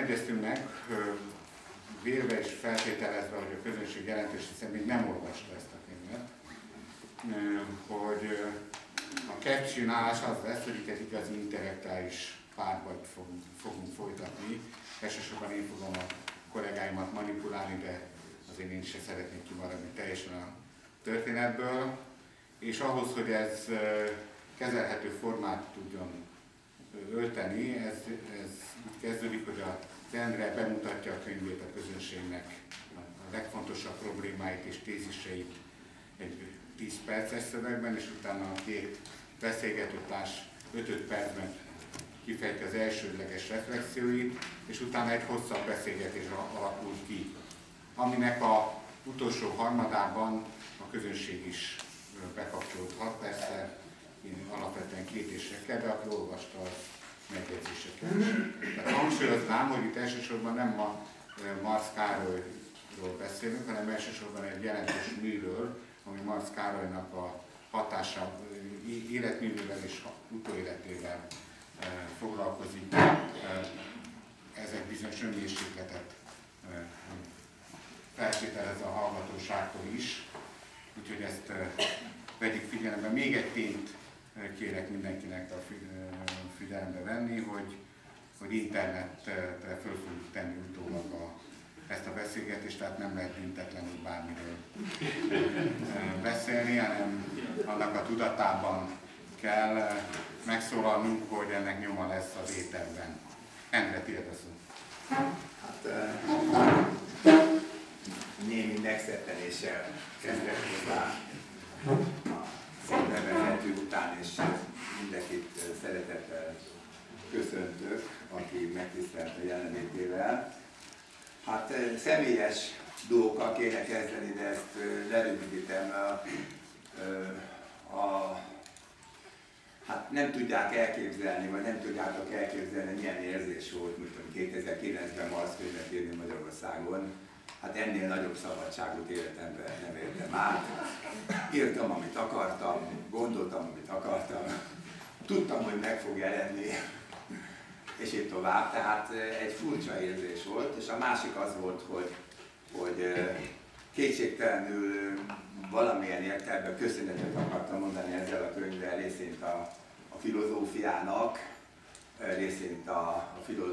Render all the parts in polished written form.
egyeztünk meg, vélve és feltételezve, hogy a közönség jelentős része még nem olvasta ezt a könyvet, hogy a kettcsinálás az lesz, hogy itt egy igazi intellektuális párbajt fogunk folytatni. Elsősorban én fogom a kollégáimat manipulálni, de azért én sem szeretnék kimaradni teljesen a történetből. És ahhoz, hogy ez kezelhető formát tudjon ölteni, ez úgy kezdődik, hogy a Endre bemutatja a könyvét a közönségnek, a legfontosabb problémáit és téziseit egy 10 perces szövegben, és utána a két beszélgetőtárs 5 percben kifejti az elsődleges reflexióit, és utána egy hosszabb beszélgetés alakul ki, aminek a utolsó harmadában a közönség is bekapcsolódhat, persze én alapvetően kétésekkel, de aki olvasta, az megjegyzésekkel is. Tehát hangsúlyoznám, hogy itt elsősorban nem a Marx Károlyról beszélünk, hanem elsősorban egy jelentős műről, ami Marx Károlynak a hatása, életművével és utóéletével foglalkozik. Ezek bizonyos önmérsékletet feltételez a hallgatóságtól is, úgyhogy ezt vegyük figyelembe. Még egy tényt kérek mindenkinek a figyelembe venni, hogy internetre föl fogjuk tenni utólag ezt a beszélgetést, tehát nem lehet büntetlenül bármiről beszélni, hanem annak a tudatában kell megszólalnunk, hogy ennek nyoma lesz az éterben. Endre, tiéd a szó. Hát némi megszeppenéssel kezdek hozzá a színbevezető után, és mindenkit szeretettel köszöntök, aki megtisztelt a jelenlétével. Hát személyes dolgokkal kéne kezdeni, de ezt lerövidítem. Hát nem tudják elképzelni, vagy nem tudjátok elképzelni, milyen érzés volt, mint 2009-ben Marx könyvet írni Magyarországon. Hát ennél nagyobb szabadságot életemben nem értem át. Írtam, amit akartam, gondoltam, amit akartam. Tudtam, hogy meg fog jelenni, és így tovább. Tehát egy furcsa érzés volt, és a másik az volt, hogy kétségtelenül valamilyen értelemben köszönetet akartam mondani ezzel a könyvvel, részint a filozófiának, részint a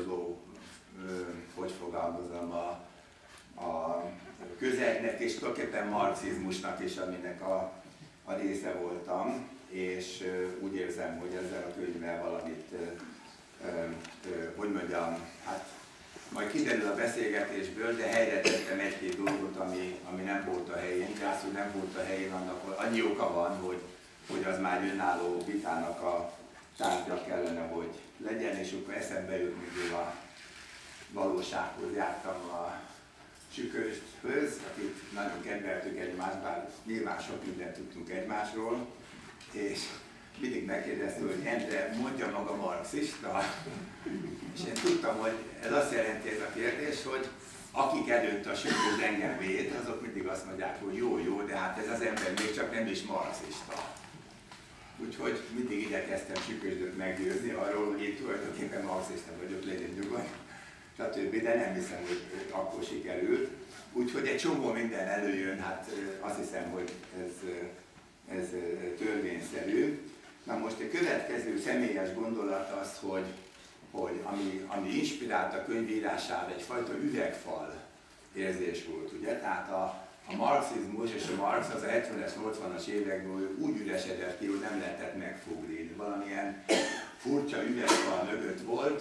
hogy fogalmazom, a közegnek és tulajdonképpen marxizmusnak is, aminek a része voltam, és úgy érzem, hogy ezzel a könyvvel valamit, hogy mondjam, hát majd kiderül a beszélgetésből, de helyre tettem egy-két dolgot, ami nem volt a helyén, de az, hogy nem volt a helyén, annak annyi oka van, hogy az már önálló vitának a tárgya kellene, hogy legyen, és akkor eszembe jut, mikor a valósághoz jártam a Süköshöz, akit nagyon kedveltük egymást, bár nyilván sok mindent tudtunk egymásról, és mindig megkérdezte, hogy Endre, mondja maga marxista, és én tudtam, hogy ez azt jelenti ez a kérdés, hogy akik előtt a Sükös engem véd, azok mindig azt mondják, hogy jó, de hát ez az ember még csak nem is marxista. Úgyhogy mindig igyekeztem Sükösdöt meggyőzni arról, hogy én tulajdonképpen marxista vagyok, legyen nyugodt, stb. De nem hiszem, hogy akkor sikerült. Úgyhogy egy csomó minden előjön, hát azt hiszem, hogy ez törvényszerű. Na most a következő személyes gondolat az, hogy ami inspirált a könyvírására, egyfajta üvegfal érzés volt, ugye? Tehát a marxizmus és a Marx az a 70-es, 80-as évekből úgy üresedett ki, hogy nem lehetett megfogni. Valamilyen furcsa üvegfal mögött volt,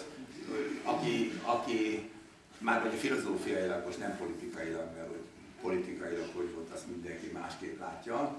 aki már vagy filozófiailag, most nem politikailag, mert hogy politikailag hogy volt, azt mindenki másképp látja.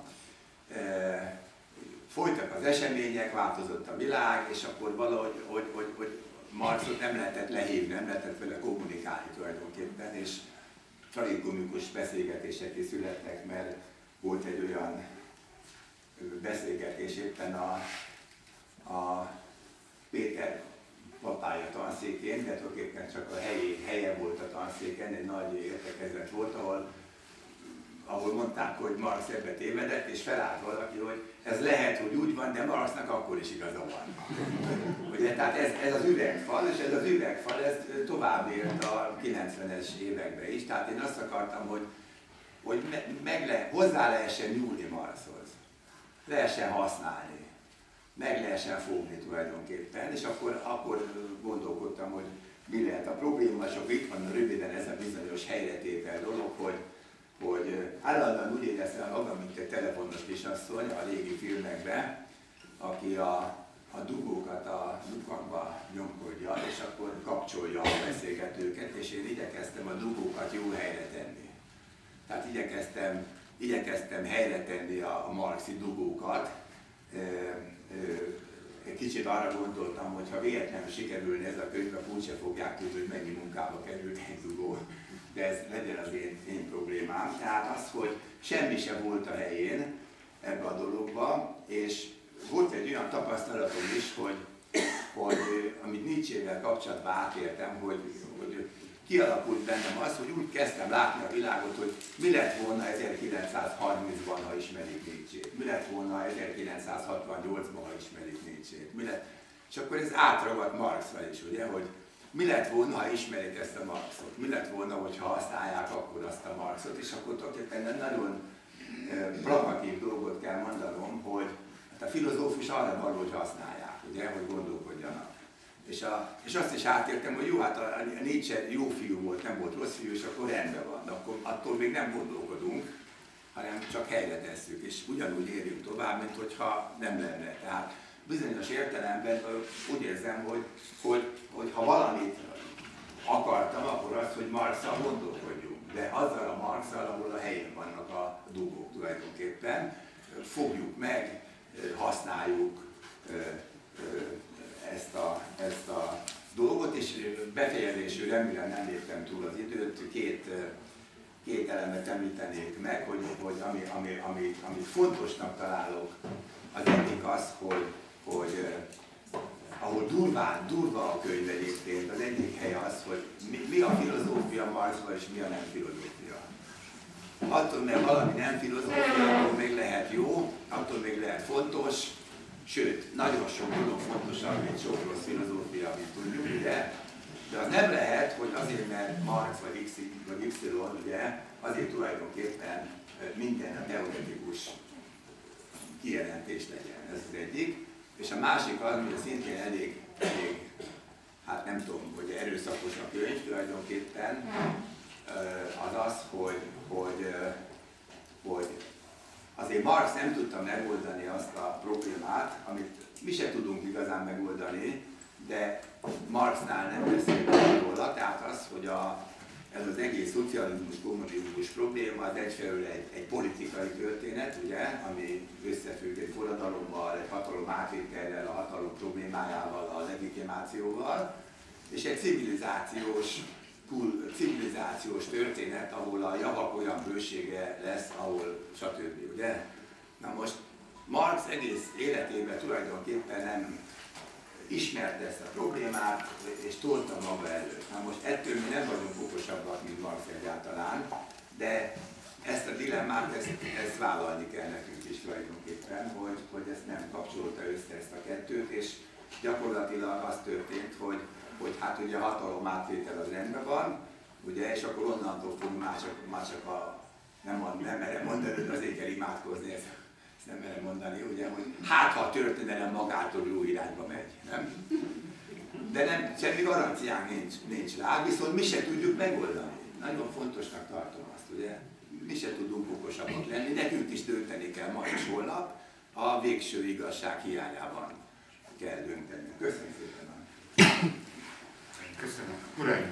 Folytak az események, változott a világ, és akkor valahogy hogy Marxot nem lehetett lehívni, nem lehetett vele kommunikálni tulajdonképpen, és tragikomikus beszélgetések is születtek, mert volt egy olyan beszélgetés éppen a Péter papája tanszékén, de tulajdonképpen csak a helye volt a tanszéken, egy nagy értekezlet volt, ahol ahol mondták, hogy Marx ebbe tévedett, és felállt valaki, hogy ez lehet, hogy úgy van, de Marxnak akkor is igaza van. Ugye, tehát ez az üvegfal, és ez az üvegfal ez tovább élt a 90-es években is. Tehát én azt akartam, hogy hozzá lehessen nyúlni Marxhoz, lehessen használni, meg lehessen fogni tulajdonképpen, és akkor gondolkodtam, hogy mi lehet a probléma, és akkor itt van röviden ez a bizonyos helyretétel dolog, hogy állandóan úgy éreztem magam, mint egy telefonos kisasszony a régi filmekben, aki a dugókat a lukakba nyomkodja, és akkor kapcsolja a beszélgetőket, és én igyekeztem a dugókat jó helyre tenni. Tehát igyekeztem helyre tenni a marxi dugókat. Egy kicsit arra gondoltam, hogy ha véletlenül sikerülne ez a könyv, akkor úgyse fogják tudni, hogy mennyi munkába került egy dugó. De ez legyen az én problémám. Tehát az, hogy semmi sem volt a helyén ebbe a dologba, és volt egy olyan tapasztalatom is, hogy amit Nietzsével kapcsolatban átértem, hogy kialakult bennem az, hogy úgy kezdtem látni a világot, hogy mi lett volna 1930-ban, ha ismerik Nietzsét, mi lett volna 1968-ban, ha ismerik Nietzsét, és akkor ez átragadt Marxra is, ugye, hogy mi lett volna, ha ismerik ezt a Marxot, mi lett volna, hogyha használják akkor azt a Marxot, és akkor tulajdonképpen nagyon plakatív dolgot kell mondanom, hogy hát a filozófus arra való, hogy használják, ugye, hogy gondolkodjanak. És azt is átértem, hogy jó, hát a Nietzsche jó fiú volt, nem volt rossz fiú, és akkor rendben van. Akkor attól még nem gondolkodunk, hanem csak helyre tesszük, és ugyanúgy érjünk tovább, mint hogyha nem lenne. Tehát bizonyos értelemben úgy érzem, hogy ha valamit akartam, akkor az, hogy Marxal gondolkodjunk. De azzal a Marxal, ahol a helyén vannak a dugók tulajdonképpen, fogjuk meg, használjuk ezt a dolgot, és befejezésül remélem nem léptem túl az időt, két elemet említenék meg, hogy amit fontosnak találok, az egyik az, hogy ahol durva a könyv egyébként, az egyik hely az, hogy mi a filozófia Marxban és mi a nem filozófia. Attól, mert valami nem filozófia, attól még lehet jó, attól még lehet fontos, sőt, nagyon sok dolog fontosabb, mint sok rossz filozófia, amit tudjuk, ugye? De az nem lehet, hogy azért, mert Marx vagy Y, ugye, azért tulajdonképpen minden a teoretikus kijelentés legyen. Ez az egyik. És a másik az, hogy szintén elég, hát nem tudom, hogy erőszakos a könyv tulajdonképpen, az az, hogy azért Marx nem tudta megoldani azt a problémát, amit mi se tudunk igazán megoldani, de Marxnál nem beszélünk róla, tehát az, hogy ez az egész szocializmus-kommunizmus probléma az egyfelől egy politikai történet, ugye, ami összefügg egy forradalommal, egy hatalom átvétellel, a hatalom problémájával, a legitimációval, és egy civilizációs történet, ahol a javak olyan bősége lesz, ahol stb. Ugye? Na most Marx egész életében tulajdonképpen nem ismerte ezt a problémát, és tolta maga előtt. Na most ettől mi nem vagyunk okosabbak, mint Marx egyáltalán, de ezt a dilemmát, ezt vállalni kell nekünk is tulajdonképpen, hogy ezt nem kapcsolta össze ezt a kettőt, és gyakorlatilag az történt, hogy hát ugye a hatalom átvétel az rendben van, ugye, és akkor onnantól fog már csak nem merem mondani, de azért kell imádkozni, ezt nem merem mondani, ugye, hogy hát ha a történelem magától jó irányba megy, nem? De nem, semmi garanciánk nincs rá, viszont mi se tudjuk megoldani. Nagyon fontosnak tartom azt, ugye, mi se tudunk okosabbak lenni, nekünk is dönteni kell ma és holnap, a végső igazság hiányában kell dönteni. Köszönöm szépen! Köszönöm. Uraim!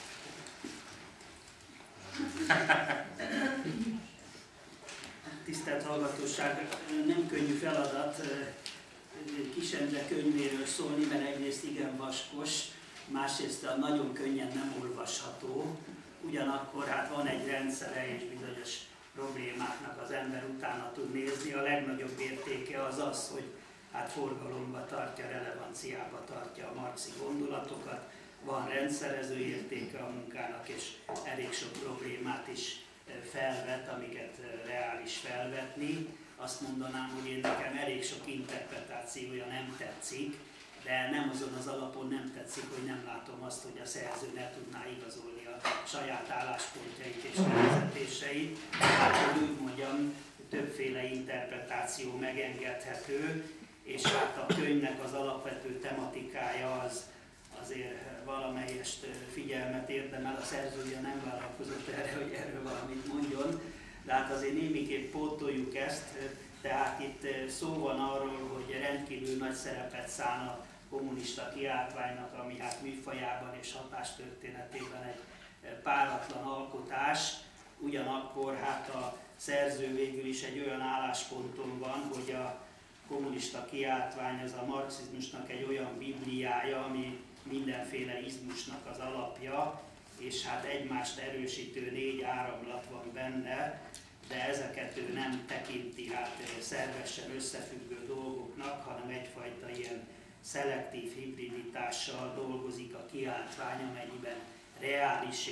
Tisztelt hallgatóság, nem könnyű feladat Kis Endre könyvéről szólni, mert egyrészt igen vaskos, másrészt nagyon könnyen nem olvasható, ugyanakkor hát van egy rendszere és bizonyos problémáknak az ember utána tud nézni. A legnagyobb értéke az az, hogy hát forgalomba tartja, relevanciába tartja a marxi gondolatokat, van rendszerező értéke a munkának, és elég sok problémát is felvet, amiket reális felvetni. Azt mondanám, hogy én nekem elég sok interpretációja nem tetszik, de nem azon az alapon nem tetszik, hogy nem látom azt, hogy a szerző ne tudná igazolni a saját álláspontjait és felvezetéseit. Hát, hogy úgy mondjam, többféle interpretáció megengedhető, és hát a könyvnek az alapvető tematikája az azért valamelyest figyelmet érdemel. A szerzője nem vállalkozott erre, hogy erről valamit mondjon, de hát azért némiképp pótoljuk ezt. Tehát itt szó van arról, hogy rendkívül nagy szerepet szán a kommunista kiáltványnak, ami hát műfajában és hatástörténetében egy páratlan alkotás. Ugyanakkor hát a szerző végül is egy olyan állásponton van, hogy a kommunista kiáltvány az a marxizmusnak egy olyan bibliája, ami mindenféle izmusnak az alapja, és hát egymást erősítő 4 áramlat van benne, de ezeket ő nem tekinti hát szervesen összefüggő dolgoknak, hanem egyfajta ilyen szelektív hibriditással dolgozik a kiáltvány, amennyiben reális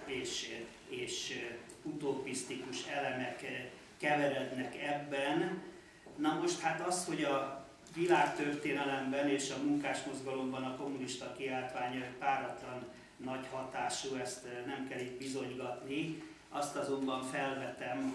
és utopisztikus elemek keverednek ebben. Na most hát az, hogy a világtörténelemben és a munkásmozgalomban a kommunista kiáltvány páratlan nagy hatású, ezt nem kell itt bizonygatni. Azt azonban felvetem,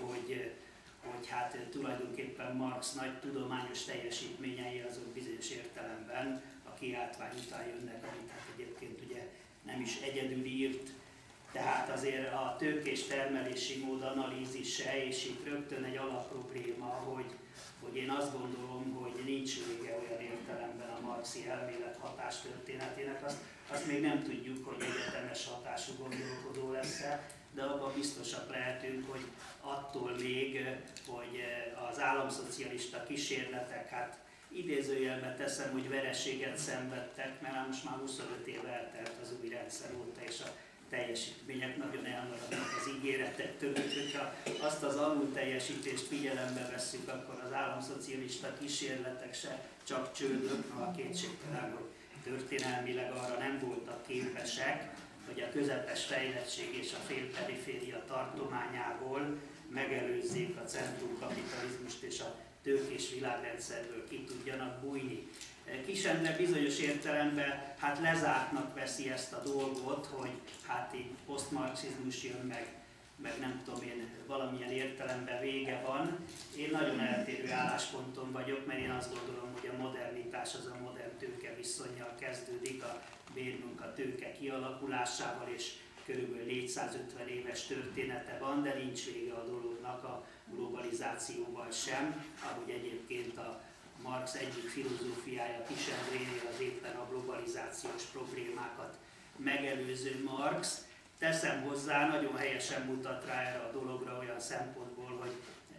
hogy hát tulajdonképpen Marx nagy tudományos teljesítményei azok bizonyos értelemben a kiáltvány után jönnek, amit hát egyébként ugye nem is egyedül írt. Tehát azért a tőkés termelési mód analízise, és itt rögtön egy alapprobléma, hogy én azt gondolom, hogy nincs vége olyan értelemben a marxi elmélet hatástörténetének. Azt még nem tudjuk, hogy egyetemes hatású gondolkodó lesz-e, de abban biztosak lehetünk, hogy attól még, hogy az államszocialista kísérletek, hát idézőjelben teszem, hogy vereséget szenvedtek, mert most már 25 év eltelt az új rendszer óta, és a teljesítmények nagyon elmaradnak az ígéretektől, hogyha azt az alulteljesítést figyelembe vesszük, akkor az államszocialista kísérletek se csak csődök, a kétségtelen, hogy történelmileg arra nem voltak képesek, hogy a közepes fejlettség és a félperiféria tartományából megelőzzék a centrumkapitalizmust és a tőkés világrendszerből ki tudjanak bújni. Kisendre bizonyos értelemben hát lezártnak veszi ezt a dolgot, hogy hát így posztmarxizmus jön meg nem tudom én, valamilyen értelemben vége van. Én nagyon eltérő állásponton vagyok, mert én azt gondolom, hogy a modernitás az a modern tőke viszonnyal kezdődik, a bérmunka tőke kialakulásával, és körülbelül 450 éves története van, de nincs vége a dolognak a globalizációval sem, ahogy egyébként a Marx egyik filozófiája Kisendrénél az éppen a globalizációs problémákat megelőző Marx. Teszem hozzá, nagyon helyesen mutat rá erre a dologra olyan szempontból, hogy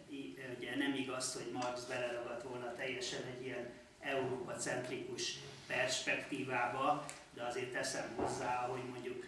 ugye nem igaz, hogy Marx beleragadt volna teljesen egy ilyen Európa-centrikus perspektívába, de azért teszem hozzá, hogy mondjuk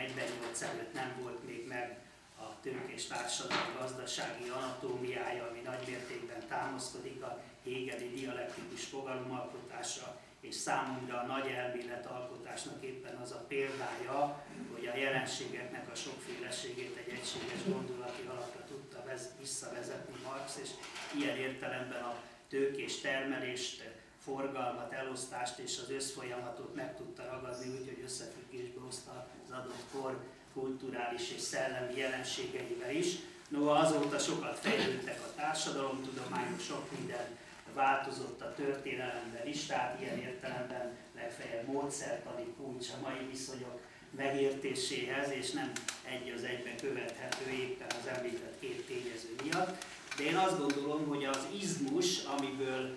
48 előtt nem volt még meg a tőkés társadalmi gazdasági anatómiája, ami nagymértékben támaszkodik a hegeli dialektikus fogalomalkotásra, és számomra a nagy elméletalkotásnak éppen az a példája, hogy a jelenségeknek a sokféleségét egy egységes gondolati alapra tudta visszavezetni Marx, és ilyen értelemben a tőkés termelést, forgalmat, elosztást és az összfolyamatot meg tudta ragadni, úgyhogy összefüggésbe hozta az adott kor kulturális és szellemi jelenségeivel is. Noha azóta sokat fejlődtek a társadalomtudományok, sok minden változott a történelemben is, tehát ilyen értelemben legfeljebb módszertani kulcs a mai viszonyok megértéséhez, és nem egy az egyben követhető éppen az említett két tényező miatt. De én azt gondolom, hogy az izmus, amiből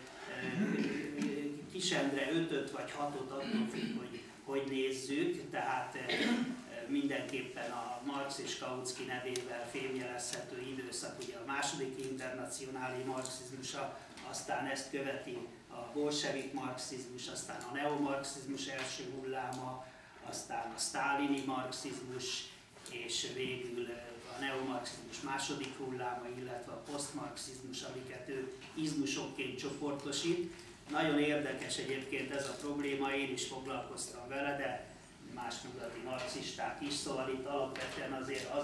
Kisendre 5-öt vagy 6-ot attól függ, hogy nézzük, tehát mindenképpen a Marx és Kautsky nevével fémjelezhető időszak, ugye a második internacionális marxizmusa, aztán ezt követi a bolsevik marxizmus, aztán a neomarxizmus első hulláma, aztán a sztálini marxizmus, és végül a neomarxizmus második hulláma, illetve a posztmarxizmus, amiket ő izmusokként csoportosít. Nagyon érdekes egyébként ez a probléma, én is foglalkoztam vele, de más nyugati marxisták is, szóval itt alapvetően azért az a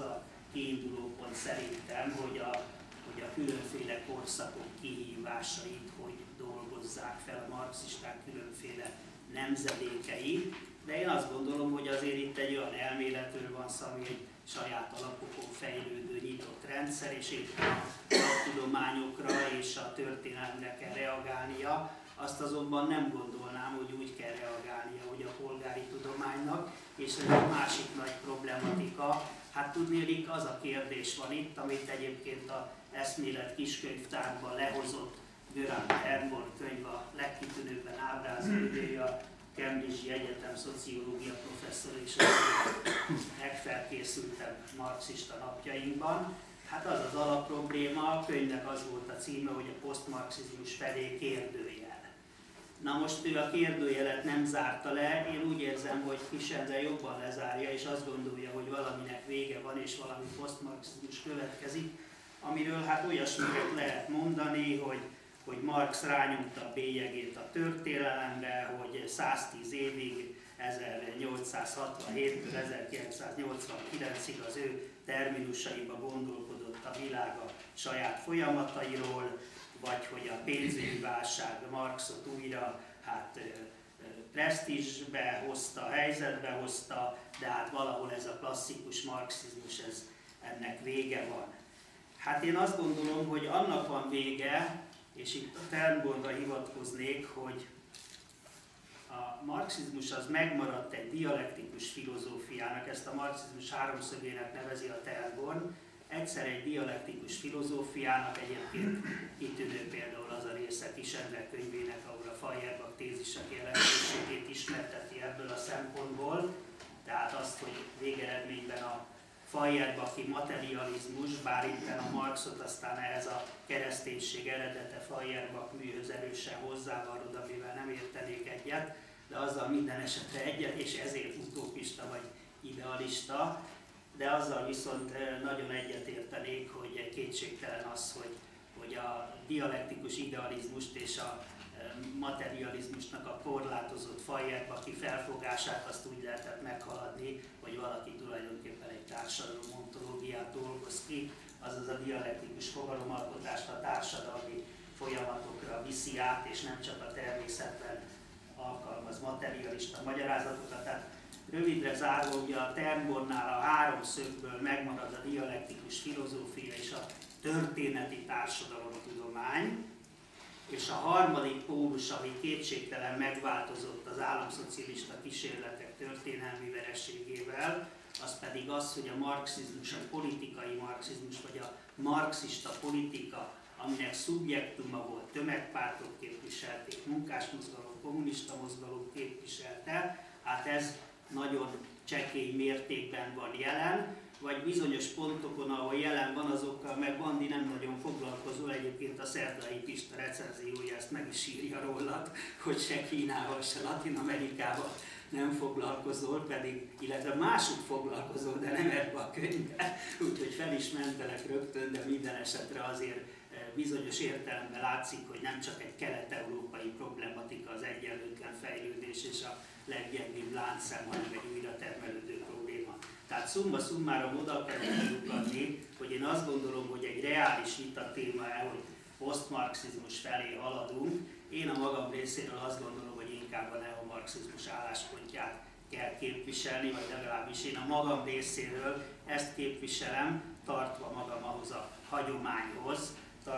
kiinduló pont szerintem, hogy a különféle korszakok kihívásait hogy dolgozzák fel a marxisták különféle nemzedékei, de én azt gondolom, hogy azért itt egy olyan elméletről van szó, ami egy saját alapokon fejlődő nyitott rendszer, és éppen a tudományokra és a történelemre kell reagálnia. Azt azonban nem gondolnám, hogy úgy kell reagálnia, hogy a polgári tudománynak, és ez egy másik nagy problematika. Hát tudnélik, az a kérdés van itt, amit egyébként a Eszmélet kiskönyvtárban lehozott Göran Ternborn könyv a legkitűnőbben ábrázolja, a Cambridge-i Egyetem szociológia professzor és a legfelkészültebb marxista napjainkban. Hát az az alapprobléma, a könyvnek az volt a címe, hogy a posztmarxizmus felé kérdőjel. Na most ő a kérdőjelet nem zárta le, én úgy érzem, hogy Kisendre jobban lezárja, és azt gondolja, hogy valaminek vége van, és valami posztmarxizmus következik, amiről hát olyasmiket lehet mondani, hogy Marx rányomta a bélyegét a történelemre, hogy 110 évig, 1867-től 1989-ig az ő terminusaiba gondolkodott a világ a saját folyamatairól, vagy hogy a pénzügyi válság Marxot újra presztízsbe hozta, helyzetbe hozta, de hát valahol ez a klasszikus marxizmus, ennek vége van. Hát én azt gondolom, hogy annak van vége, és itt a Ternbornra hivatkoznék, hogy a marxizmus az megmaradt egy dialektikus filozófiának, ezt a marxizmus háromszögének nevezi a Ternborn, egyszer egy dialektikus filozófiának, egyébként kitűnő például az a része Kisendre könyvének, ahol a Feuerbach tézisek jelentőségét ismerteti ebből a szempontból, tehát azt, hogy végeredményben a Feuerbachi materializmus, bár itten a Marxot aztán ehhez a kereszténység eredete Feuerbach műhöz erősen hozzávarod, amivel nem értenék egyet, de azzal minden esetre egyet, és ezért utópista vagy idealista, de azzal viszont nagyon egyetértenék, hogy kétségtelen az, hogy a dialektikus idealizmust és a materializmusnak a korlátozott Feuerbachi felfogását azt úgy lehetett meghaladni, hogy valaki tulajdonképpen egy társadalomontológiát dolgoz ki, azaz a dialektikus fogalomalkotást a társadalmi folyamatokra viszi át, és nem csak a természetben alkalmaz materialista magyarázatokat. Tehát rövidre zárva, ugye a Ternbornnál a háromszögből megmarad a dialektikus filozófia és a történeti társadalomtudomány, és a harmadik pólus, ami kétségtelen megváltozott az államszocialista kísérletek történelmi vereségével, az pedig az, hogy a marxizmus, a politikai marxizmus, vagy a marxista politika, aminek szubjektuma volt, tömegpártok képviselték, munkásmozgalom, kommunista mozgalom képviselte, hát ez nagyon csekély mértékben van jelen, vagy bizonyos pontokon, ahol jelen van, azokkal meg Bandi nem nagyon foglalkozol, egyébként a Szerdai Pista recenziója ezt meg is írja rólad, hogy se Kínával, se Latin-Amerikával nem foglalkozol, pedig, illetve mások foglalkozol, de nem ebbe a könyvbe, úgyhogy fel is mentelek rögtön, de minden esetre azért bizonyos értelemben látszik, hogy nem csak egy kelet-európai problematika az egyenlőtlen fejlődés és a leggyengébb láncszem, hanem egy újra termelődő probléma. Tehát szumma szummára oda kell adni, hogy én azt gondolom, hogy egy reális vita téma, hogy posztmarxizmus felé haladunk. Én a magam részéről azt gondolom, hogy inkább a neomarxizmus álláspontját kell képviselni, vagy legalábbis én a magam részéről ezt képviselem, tartva magam ahhoz a hagyományhoz,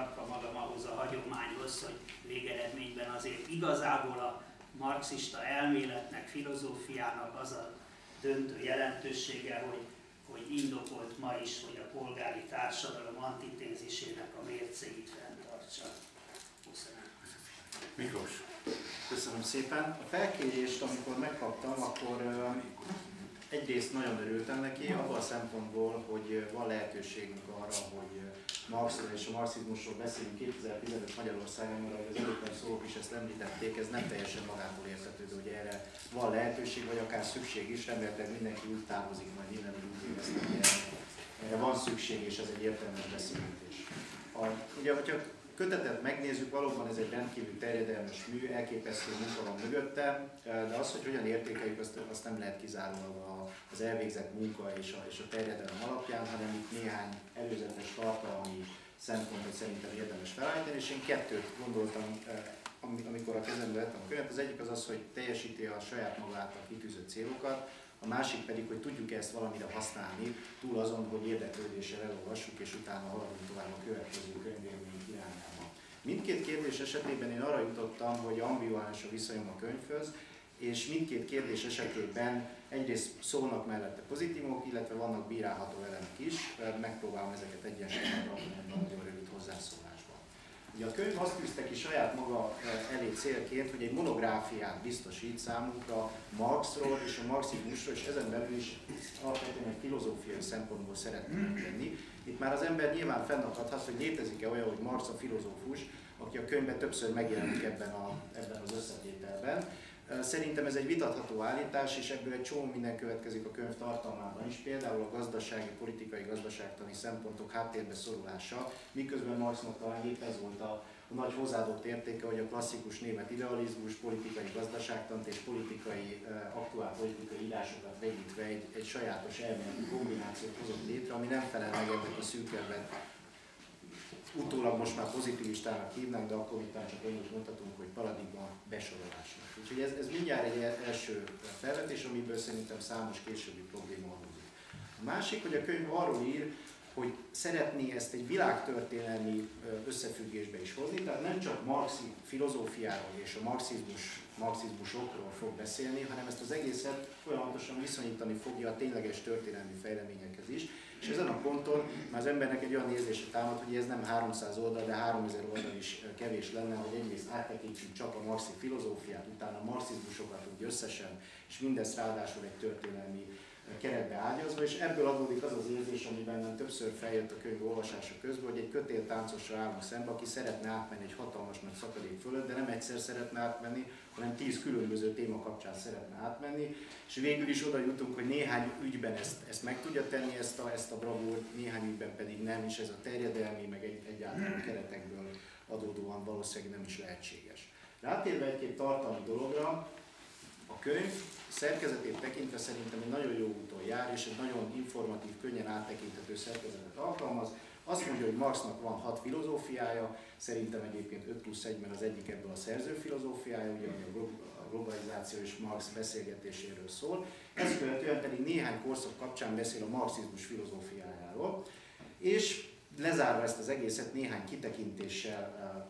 hogy végeredményben azért igazából a marxista elméletnek, filozófiának az a döntő jelentősége, hogy indokolt ma is, hogy a polgári társadalom antitézisének a mércéit fenntartsa. Köszönöm. Miklós. Köszönöm szépen. A felkérést, amikor megkaptam, akkor egyrészt nagyon örültem neki, abban a szempontból, hogy van lehetőségünk arra, hogy Marxról és a marxizmusról beszélünk 2015 Magyarországon, mert ahogy az előttem szólók is ezt említették, ez nem teljesen magától értetődő, hogy erre van lehetőség, vagy akár szükség is, remélhetőleg mindenki úgy távozik majd innen, hogy úgy éreztem, hogy erre van szükség, és ez egy értelmes beszélgetés. Ugye, hogyha kötetet megnézzük, valóban ez egy rendkívül terjedelmes mű, elképesztő munka van mögötte, de az, hogy hogyan értékeljük, azt nem lehet kizárólag az elvégzett munka és a terjedelem alapján, hanem itt néhány előzetes tartalmi szempontot szerintem érdemes felállítani, és én kettőt gondoltam, amikor a kezembe vettem a könyvet. Az egyik az az, hogy teljesíti a saját maga által kitűzött célokat, a másik pedig, hogy tudjuk ezt valamire használni, túl azon, hogy érdeklődéssel elolvassuk, és utána haladunk tovább a következő könyvélmény irányába. Mindkét kérdés esetében én arra jutottam, hogy ambivalens a viszonyom a könyvhöz, és mindkét kérdés esetében egyrészt szólnak mellette pozitívok, illetve vannak bírálható elemek is, megpróbálom ezeket egyensúlyban rakni ebben a nagyon rövid hozzászólásban. Ugye a könyv azt tűzte ki saját maga elé célként, hogy egy monográfiát biztosít számunkra Marxról és a marxizmusról, és ezen belül is alapvetően egy filozófiai szempontból szeretnénk tenni. Itt már az ember nyilván fennakadhat, hogy létezik-e olyan, hogy Marx a filozófus, aki a könyvben többször megjelenik ebben az összetételben. Szerintem ez egy vitatható állítás, és ebből egy csomó minden következik a könyv tartalmában is, például a gazdasági, politikai, gazdaságtani szempontok háttérbe szorulása, miközben Marxnak talán épp ez volt a nagy hozzáadott értéke, hogy a klasszikus német idealizmus, politikai gazdaságtant és politikai, aktuál politikai írásokat vegyítve egy sajátos elméleti kombinációt hozott létre, ami nem felel meg ennek a szűkebben. Utólag most már pozitivistának hívnak, de akkor itt csak annyit mondhatunk, hogy paradigma besorolásnak. Úgyhogy ez mindjárt egy első felvetés, amiből szerintem számos későbbi probléma adódik. A másik, hogy a könyv arról ír, hogy szeretné ezt egy világtörténelmi összefüggésbe is hozni, tehát nem csak marxi filozófiáról és a marxizmusokról fog beszélni, hanem ezt az egészet folyamatosan viszonyítani fogja a tényleges történelmi fejleményekhez is. És ezen a ponton már az embernek egy olyan érzése támad, hogy ez nem 300 oldal, de 3000 oldal is kevés lenne, hogy egyrészt áttekintsük csak a marxi filozófiát, utána a marxizmusokat úgy összesen, és mindezt ráadásul egy történelmi keretbe ágyazva, és ebből adódik az az érzés, ami bennem többször feljött a könyv olvasása közben, hogy egy kötéltáncosra állunk szembe, aki szeretne átmenni egy hatalmas nagy szakadék fölött, de nem egyszer szeretne átmenni, hanem 10 különböző téma kapcsán szeretne átmenni, és végül is oda jutunk, hogy néhány ügyben ezt meg tudja tenni, ezt a bravúrt, néhány ügyben pedig nem, és ez a terjedelmi, meg egyáltalán keretekből adódóan valószínűleg nem is lehetséges. Rátérve egy-két tartalmi dologra, a könyv szerkezetét tekintve szerintem egy nagyon jó úton jár, és egy nagyon informatív, könnyen áttekinthető szerkezetet alkalmaz. Azt mondja, hogy Marxnak van 6 filozófiája, szerintem egyébként 5+1-ben az egyik ebből a szerző filozófiája, ugye ami a globalizáció és Marx beszélgetéséről szól. Ezt követően pedig néhány korszak kapcsán beszél a marxizmus filozófiájáról, és lezárva ezt az egészet néhány kitekintéssel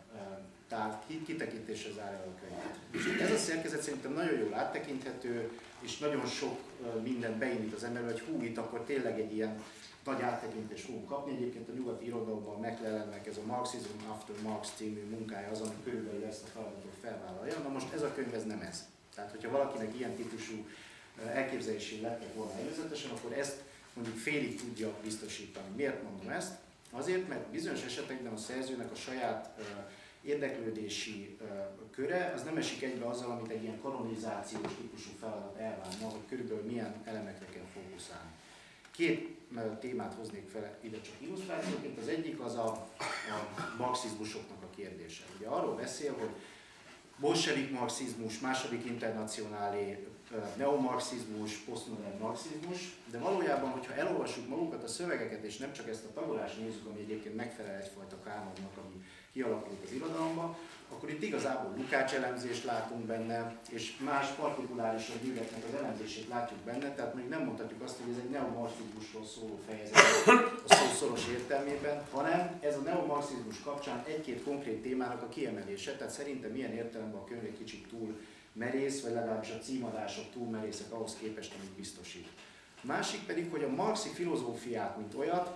zárja a könyvet. Ez a szerkezet szerintem nagyon jól áttekinthető, és nagyon sok mindent beindít az emberbe, hogy hú, itt akkor tényleg egy ilyen nagy áttekintést fogunk kapni. Egyébként a nyugati irodalomban McLellannek ez a Marxism After Marx című munkája az, ami körülbelül ezt a feladatot felvállalja. Na most ez a könyv ez nem ez. Tehát, hogyha valakinek ilyen típusú elképzelésé lettek volna előzetesen, akkor ezt mondjuk félig tudja biztosítani. Miért mondom ezt? Azért, mert bizonyos esetekben a szerzőnek a saját érdeklődési köre, az nem esik egybe azzal, amit egy ilyen kanonizációs típusú feladat elvárna, hogy körülbelül milyen elemekre kell fókuszálni. Két témát hoznék fel ide csak illusztrációként, az egyik az a marxizmusoknak a kérdése. Ugye arról beszél, hogy bolsevik marxizmus, második internacionálé, neomarxizmus, posztmodern marxizmus, de valójában, hogyha elolvassuk magukat a szövegeket, és nem csak ezt a tagolást nézzük, ami egyébként megfelel egyfajta kánonnak, ami kialakult az irodalomban, akkor itt igazából Lukács elemzést látunk benne, és más partikulárisabb műveknek az elemzését látjuk benne, tehát még nem mondhatjuk azt, hogy ez egy neomarxizmusról szóló fejezet a szó szoros értelmében, hanem ez a neomarxizmus kapcsán egy-két konkrét témának a kiemelése, tehát szerintem ilyen értelemben a könyv egy kicsit túl merész, vagy legalábbis a címadások túl merészek ahhoz képest, amit biztosít. Másik pedig, hogy a marxi filozófiát, mint olyat,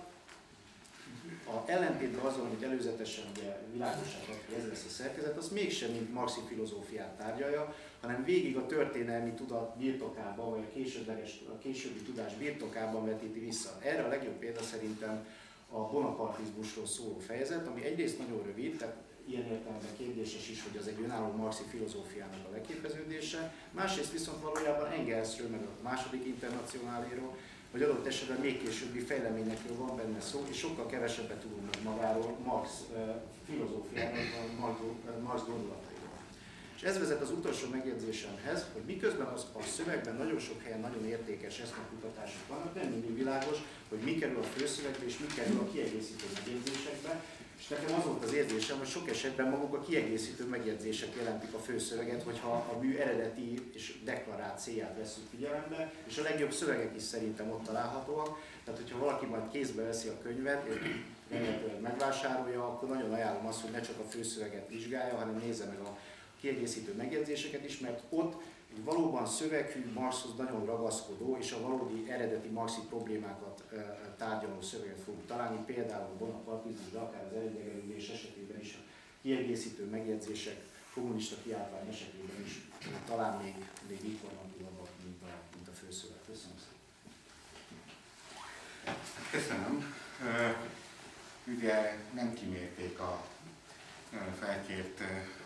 ellentétben azzal, amit előzetesen világosan lett, hogy ez lesz a szerkezet, az mégsem mint marxi filozófiát tárgyalja, hanem végig a történelmi tudat birtokában, vagy a későbbi tudás birtokában vetíti vissza. Erre a legjobb példa szerintem a bonapartizmusról szóló fejezet, ami egyrészt nagyon rövid, tehát ilyen értelemben kérdéses is, hogy az egy önálló marxi filozófiának a leképeződése, másrészt viszont valójában Engelsről, meg a második internacionáléről, vagy adott esetben még későbbi fejleményekről van benne szó, és sokkal kevesebbet tudunk meg magáról, Marx filozófiáról, Marx gondolatairól. És ez vezet az utolsó megjegyzésemhez, hogy miközben a szövegben nagyon sok helyen nagyon értékes eszmekutatások vannak, nem mindig világos, hogy mi kerül a főszövegbe és mi kerül a kiegészítő megjegyzésekbe. És nekem az volt az érzésem, hogy sok esetben maguk a kiegészítő megjegyzések jelentik a főszöveget, hogyha a mű eredeti és deklarált célját vesszük figyelembe, és a legjobb szövegek is szerintem ott találhatóak. Tehát, hogyha valaki majd kézbe veszi a könyvet, és remélhetőleg megvásárolja, akkor nagyon ajánlom azt, hogy ne csak a főszöveget vizsgálja, hanem nézze meg a kiegészítő megjegyzéseket is, mert ott egy valóban szöveghű, Marxhoz nagyon ragaszkodó és a valódi eredeti marxi problémákat tárgyaló szöveget fogunk találni, például a bonapartizmus, de akár az elidegenedés esetében is a kiegészítő megjegyzések, kommunista kiáltvány esetében is talán még informatívabbak, mint a főszöveg. Köszönöm szépen. Köszönöm. Ugye nem kimérték a felkért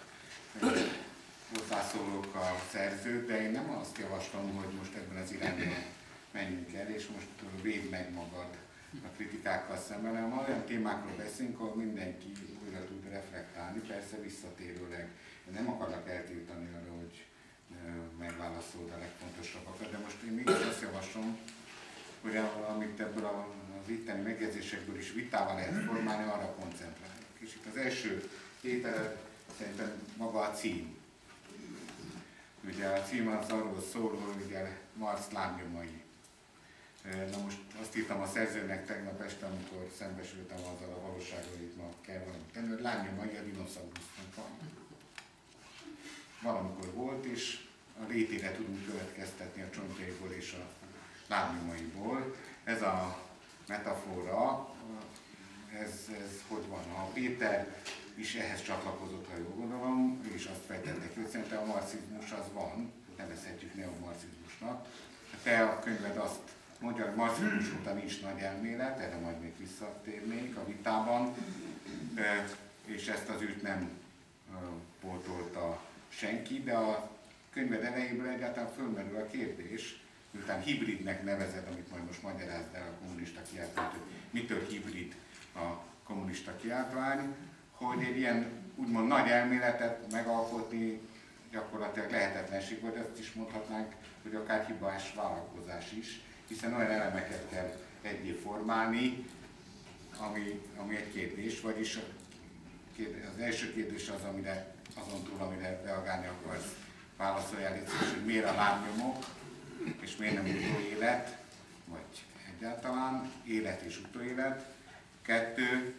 hozzászólók a szerzőt, de én nem azt javaslom, hogy most ebben az irányban menjünk el, és most védd meg magad a kritikákkal szemben, hanem olyan témákról beszélünk, ahol mindenki újra tud reflektálni, persze visszatérőleg. Nem akarnak eltiltani arra, hogy megválaszold a legfontosabbakat, de most én mégis azt javaslom, hogy amit ebből az itteni megjegyzésekből is vitával lehet formálni, arra koncentráljuk. És itt az első tétel szerintem maga a cím. Ugye a cím az arról szól, hogy ugye Marx lábnyomai. Na most azt írtam a szerzőnek tegnap este, amikor szembesültem azzal a valósággal, hogy itt ma kell valamit tenni, hogy lábnyomai a dinoszaurusznak van. Valamikor volt, és a létére tudunk következtetni a csontjaiból és a lábnyomaiból. Ez a metafora, ez hogy van? A Péter is ehhez csatlakozott, ha jól gondolom, és azt fejtette ki, hogy szerintem a marxizmus az van, nevezhetjük neomarxizmusnak. Te a könyved azt mondja, hogy marxizmus óta nincs nagy elmélet, erre majd még visszatérnék a vitában, és ezt az űrt nem pótolta senki, de a könyved elejéből egyáltalán fölmerül a kérdés, miután hibridnek nevezed, amit majd most magyarázd el a kommunista kiáltványt, hogy mitől hibrid a kommunista kiáltvány, hogy egy ilyen úgymond nagy elméletet megalkotni gyakorlatilag lehetetlenség, vagy azt is mondhatnánk, hogy akár hibás vállalkozás is, hiszen olyan elemeket kell egyé formálni, ami egy kérdés, vagyis az első kérdés az, azon túl, amire reagálni akarsz, válaszoljál légy szíves, hogy miért a lábnyomok, és miért nem utóélet, vagy egyáltalán élet és utóélet. 2,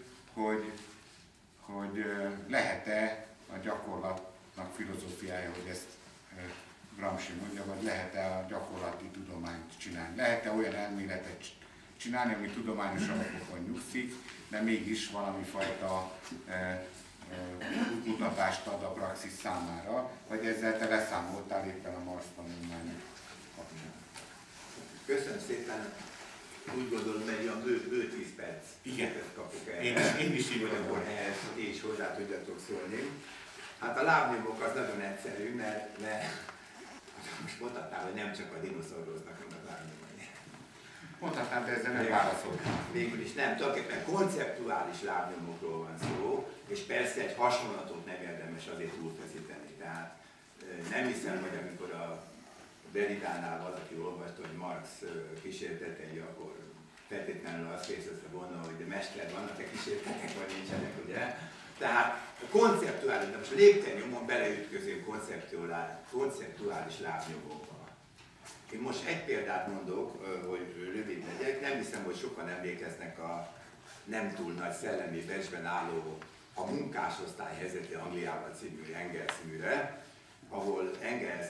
hogy lehet-e a gyakorlatnak filozófiája, hogy ezt Gramsci mondja, vagy lehet-e a gyakorlati tudományt csinálni. Lehet-e olyan elméletet csinálni, ami tudományos alapokon nyugszik, de mégis valami fajta útmutatást ad a praxis számára, vagy ezzel te leszámoltál éppen a Marx tanulmányok kapcsán. Köszönöm szépen. Úgy gondolom, hogy a bő 10 perc. Igen. Kapok el. Én is így hogy akkor ehhez és hozzá tudjatok szólni. Hát a lábnyomok az nagyon egyszerű, mert most mondhatnál, hogy nem csak a dinoszaurusznak vannak lábnyomai. Mondhatnám, de ezzel nem válaszoltam. Végül is nem, tulajdonképpen konceptuális lábnyomokról van szó, és persze egy hasonlatot nem érdemes azért túlfeszíteni. Tehát nem hiszem, hogy amikor a Derridánál valaki olvasta, hogy Marx kísértetei, akkor feltétlenül azt készítette volna, hogy de mester, vannak-e kísértetek, vagy nincsenek, ugye? Tehát konceptuális, de most a léptennyomon beleütközünk konceptuális lábnyomokba. Én most egy példát mondok, hogy rövid legyek. Nem hiszem, hogy sokan emlékeznek a nem túl nagy szellemi becsben álló A munkásosztály helyzete Angliában című Engels műre, ahol Engels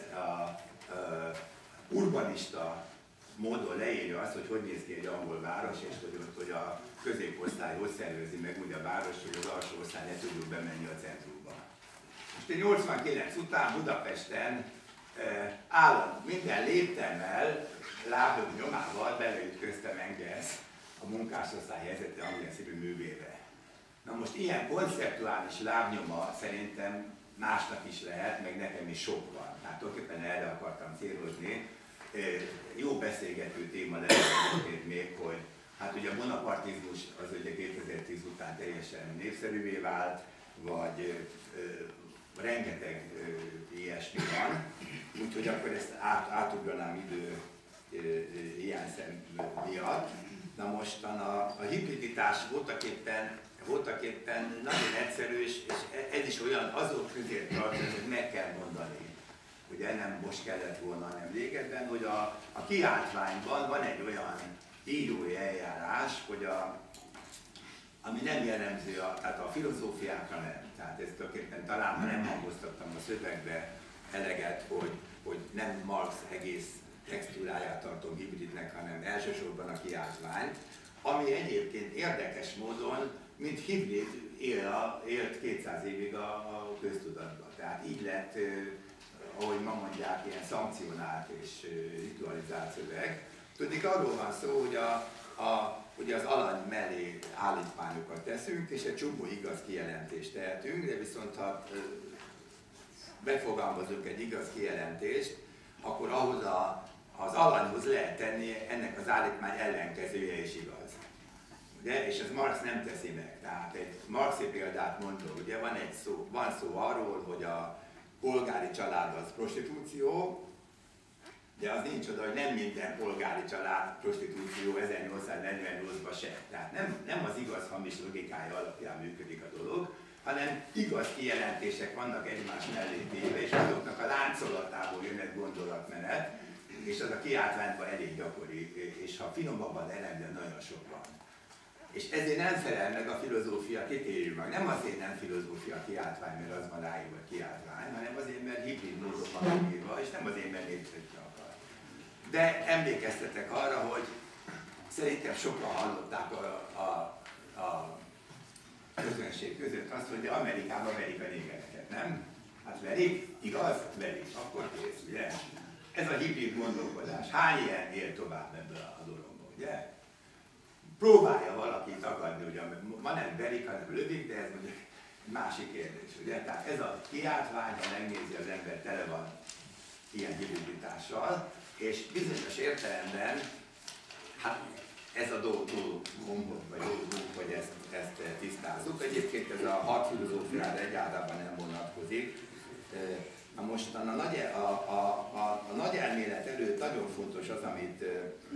urbanista módon leírja azt, hogy néz ki egy angol város, és hogy a középosztály hogy szervezi meg úgy a város, hogy az alsó osztály ne tudjuk bemenni a centrumba. Most én 89 után Budapesten minden léptemmel, lábom nyomával beleütköztem Engels a munkásosztály helyzete Anglia című művébe. Na most ilyen konceptuális lábnyoma szerintem másnak is lehet, meg nekem is sok van. Tehát tulajdonképpen erre akartam célozni. Jó beszélgető téma lehet még, hogy hát ugye a bonapartizmus az ugye 2010 után teljesen népszerűvé vált, vagy rengeteg ilyesmi van, úgyhogy akkor ezt átugranám idő hiányszem miatt. Na mostan a hibriditás voltak éppen nagyon egyszerű, és ez is olyan azok közé tartozik, hogy meg kell mondani. Ugye nem most kellett volna, hanem régebben, hogy a kiáltványban van egy olyan írói eljárás, hogy ami nem jellemző, tehát a filozófiákra nem. Tehát ezt tulajdonképpen talán, ha nem hangoztattam a szövegbe eleget, hogy nem Marx egész textúráját tartom hibridnek, hanem elsősorban a kiáltványt, ami egyébként érdekes módon, mint hibrid élt 200 évig a köztudatban. Tehát így lett, ahogy ma mondják, ilyen szankcionált és ritualizált szöveg. Tudni, arról van szó, hogy az alany mellé állítmányokat teszünk, és egy csomó igaz kijelentést tehetünk, de viszont ha befogalmazunk egy igaz kijelentést, akkor ahhoz az alanyhoz lehet tenni ennek az állítmány ellenkezője is igaz. Ugye? És ez Marx nem teszi meg. Tehát egy marxi példát mondom, ugye van szó arról, hogy a polgári család az prostitúció, de az nincs oda, hogy nem minden polgári család prostitúció 1848-ban se. Tehát nem az igaz hamis logikája alapján működik a dolog, hanem igaz kijelentések vannak egymás mellé téve, és azoknak a láncolatából jön egy gondolatmenet, és az a kiáltványban elég gyakori, és ha finomabban elemzem, nagyon sok van. És ezért nem felel meg a filozófia kritériumnak. Nem azért nem filozófia kiáltvány, mert az van ráírva kiáltvány, hanem azért, mert hibrid módon van írva, és nem azért, mert népszerűtlen akar. De emlékeztetek arra, hogy szerintem sokan hallották a közönség között azt, hogy Amerikában verik a négereket, nem? Hát verik, igaz? Verik, akkor kész, ugye? Ez a hibrid gondolkodás. Hány ilyen él tovább ebből a dologból, ugye? Próbálja valaki tagadni, ugye, ma nem verik, hanem lövik, de ez mondjuk másik kérdés, ugye? Tehát ez a kiáltvány, ha megnézi az ember, tele van ilyen hibriditással, és bizonyos értelemben, hát ez a dolgunk, hogy ezt tisztázzuk. Egyébként ez a hadfilozófiára egyáltalán nem vonatkozik. Na mostan a nagy elmélet előtt nagyon fontos az, amit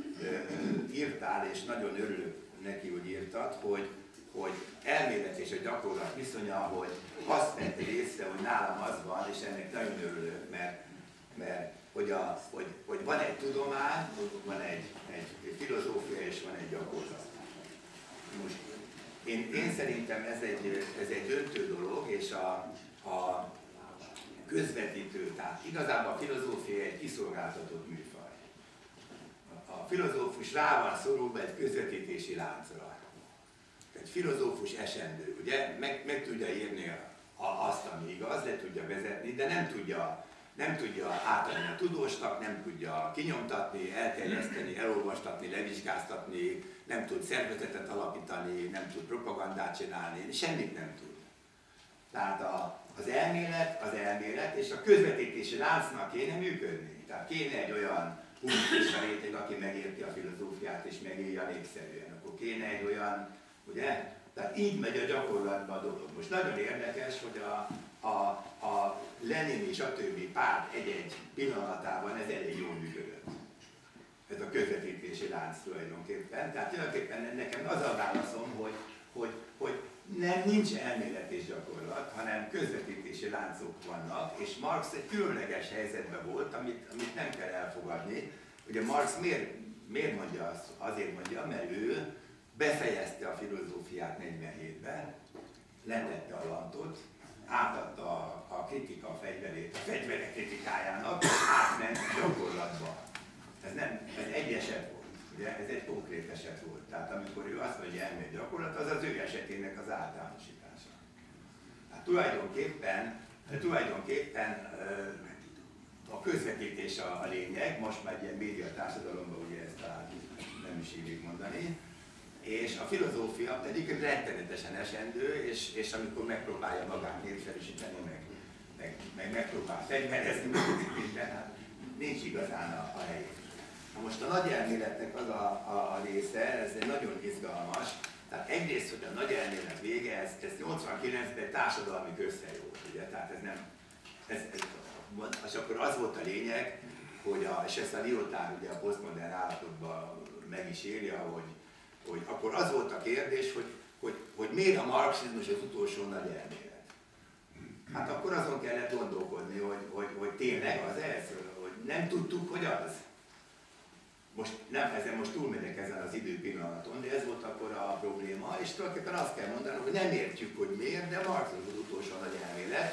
írtál, és nagyon örülök neki, hogy írtad, hogy elmélet és a gyakorlat viszonya, hogy azt vett észre, hogy nálam az van, és ennek nagyon örülök, mert hogy van egy tudomány, van egy filozófia és van egy gyakorlat. Most én szerintem ez egy döntő dolog, és a közvetítő, tehát igazából a filozófia egy kiszolgáltatott műfaj. A filozófus rá van szorulva egy közvetítési láncra. Egy filozófus esendő, ugye? Meg tudja írni azt, ami igaz, le tudja vezetni, de nem tudja átadni a tudósnak, nem tudja kinyomtatni, elterjeszteni, elolvastatni, levizsgáztatni, nem tud szervezetet alapítani, nem tud propagandát csinálni, semmit nem tud. Tehát az elmélet, és a közvetítési láncnak kéne működni. Tehát kéne egy olyan publicista réteg, aki megérti a filozófiát és megírja népszerűen. Akkor kéne egy olyan, ugye? Tehát így megy a gyakorlatban a dolog. Most nagyon érdekes, hogy a Lenin és a többi párt egy-egy pillanatában ez elég jól működött. Ez a közvetítési lánc tulajdonképpen. Tehát tulajdonképpen nekem az a válaszom, hogy nincs elmélet és gyakorlat, hanem közvetítési láncok vannak, és Marx egy különleges helyzetben volt, amit nem kell elfogadni. Ugye Marx miért mondja azt? Azért mondja, mert ő befejezte a filozófiát 47-ben, letette a lantot, átadta a kritika a fegyverét, a fegyverek kritikájának, átment a gyakorlatba. Ez egy eset volt, ugye? Ez egy konkrét eset volt. Tehát amikor ő azt mondja, hogy elmélet gyakorlat, az az ő esetének az általánosítása. Hát tulajdonképpen a közvetítés a lényeg, most már egy ilyen médiatársadalomban ugye ezt talán nem is illik mondani, és a filozófia pedig rettenetesen esendő, és amikor megpróbálja magát népszerűsíteni, meg megpróbál fegyverezni, hát nincs igazán a helyén. Most a nagy elméletnek az a része, ez egy nagyon izgalmas. Tehát egyrészt, hogy a nagy elmélet vége, ez 89-ben társadalmi közhely volt, ugye? Tehát ez nem és akkor az volt a lényeg, hogy és ezt a Lyotard ugye a posztmodern állapotban meg is írja, hogy akkor az volt a kérdés, hogy miért a marxizmus az utolsó nagy elmélet. Hát akkor azon kellett gondolkodni, hogy tényleg az ez, hogy nem tudtuk, hogy az. Most túlmegyek ezen az időpillanaton, de ez volt akkor a probléma, és tulajdonképpen azt kell mondanom, hogy nem értjük, hogy miért, de marxizmus az utolsó nagy elmélet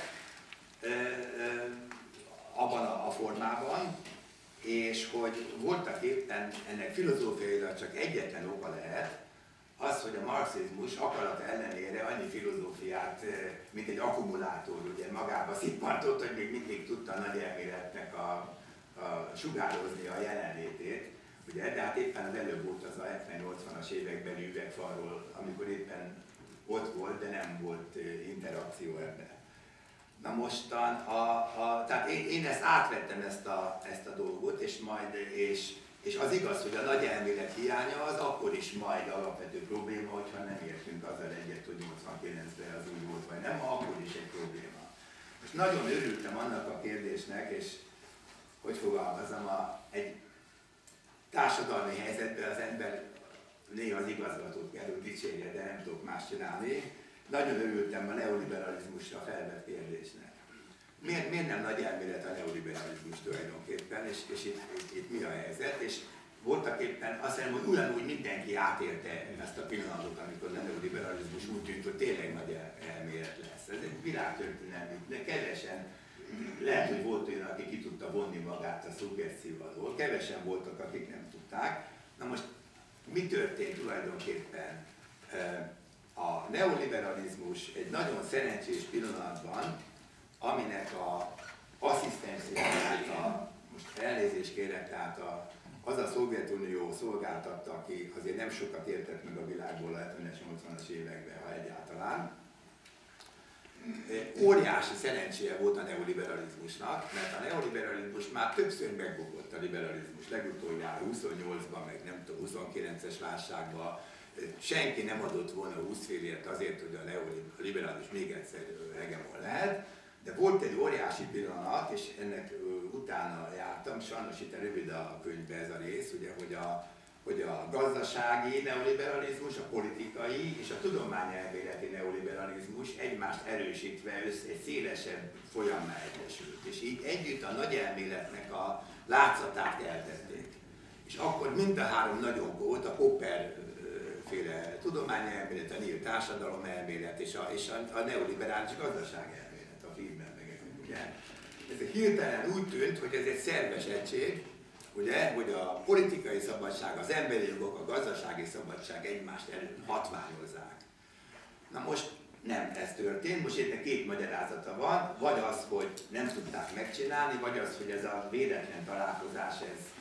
abban a formában, és hogy voltak éppen ennek filozófiailag csak egyetlen oka lehet, az, hogy a marxizmus akarata ellenére annyi filozófiát, mint egy akkumulátor, ugye magába szippantott, hogy még mindig tudta a nagy elméletnek sugározni a jelenlétét. Ugye, de hát éppen az előbb volt az a 70-80-as évekbeli üvegfalról, amikor éppen ott volt, de nem volt interakció ebben. Na mostan, tehát én ezt átvettem ezt a dolgot, és az igaz, hogy a nagy elmélet hiánya az akkor is majd alapvető probléma, hogyha nem értünk azzal egyet, hogy 89-ben az úgy volt, vagy nem, akkor is egy probléma. És nagyon örültem annak a kérdésnek, és hogy fogalmazom, egy társadalmi helyzetben az ember néha az igazgatót kell, hogy dicsérje, de nem tudok más csinálni. Nagyon örültem a neoliberalizmusra felvett kérdésnek. Miért nem nagy elmélet a neoliberalizmus tulajdonképpen, és itt mi a helyzet? És voltak éppen azt hiszem, hogy ugyanúgy mindenki átélte ezt a pillanatot, amikor a neoliberalizmus úgy tűnt, hogy tényleg nagy elmélet lesz. Ez egy világtörténelmi, de kevesen, lehet, hogy volt olyan, aki ki tudta vonni magát a szuggesztív alól, kevesen voltak, akik nem tudták. Na most mi történt tulajdonképpen? A neoliberalizmus egy nagyon szerencsés pillanatban, aminek a asszisztenciáját, most elnézést kérek, tehát az a Szovjetunió szolgáltatta, aki azért nem sokat értett meg a világból a 70-es, 80-as években, ha egyáltalán. Óriási szerencséje volt a neoliberalizmusnak, mert a neoliberalizmus már többször megbukott a liberalizmus, legutoljára 28-ban, meg nem tudom, 29-es válságban. Senki nem adott volna 20 fillért azért, hogy a neoliberalizmus még egyszer hegemon lehet, de volt egy óriási pillanat, és ennek utána jártam, sajnos itt rövid a könyvben ez a rész, ugye, hogy a gazdasági neoliberalizmus, a politikai és a tudományelméleti neoliberalizmus egymást erősítve egy szélesebb folyammá egyesült. És így együtt a nagy elméletnek a látszatát eltették. És akkor mind a három nagyon volt, a Popper féle tudományelmélet, a nyílt társadalomelmélet és a neoliberális gazdaságelmélet, a Friedman-meg, ugye. Ez hirtelen úgy tűnt, hogy ez egy szerves egység, ugye, hogy a politikai szabadság, az emberi jogok, a gazdasági szabadság egymást hatványozzák. Na most nem ez történt, most itt két magyarázata van, vagy az, hogy nem tudták megcsinálni, vagy az, hogy ez a véletlen találkozás,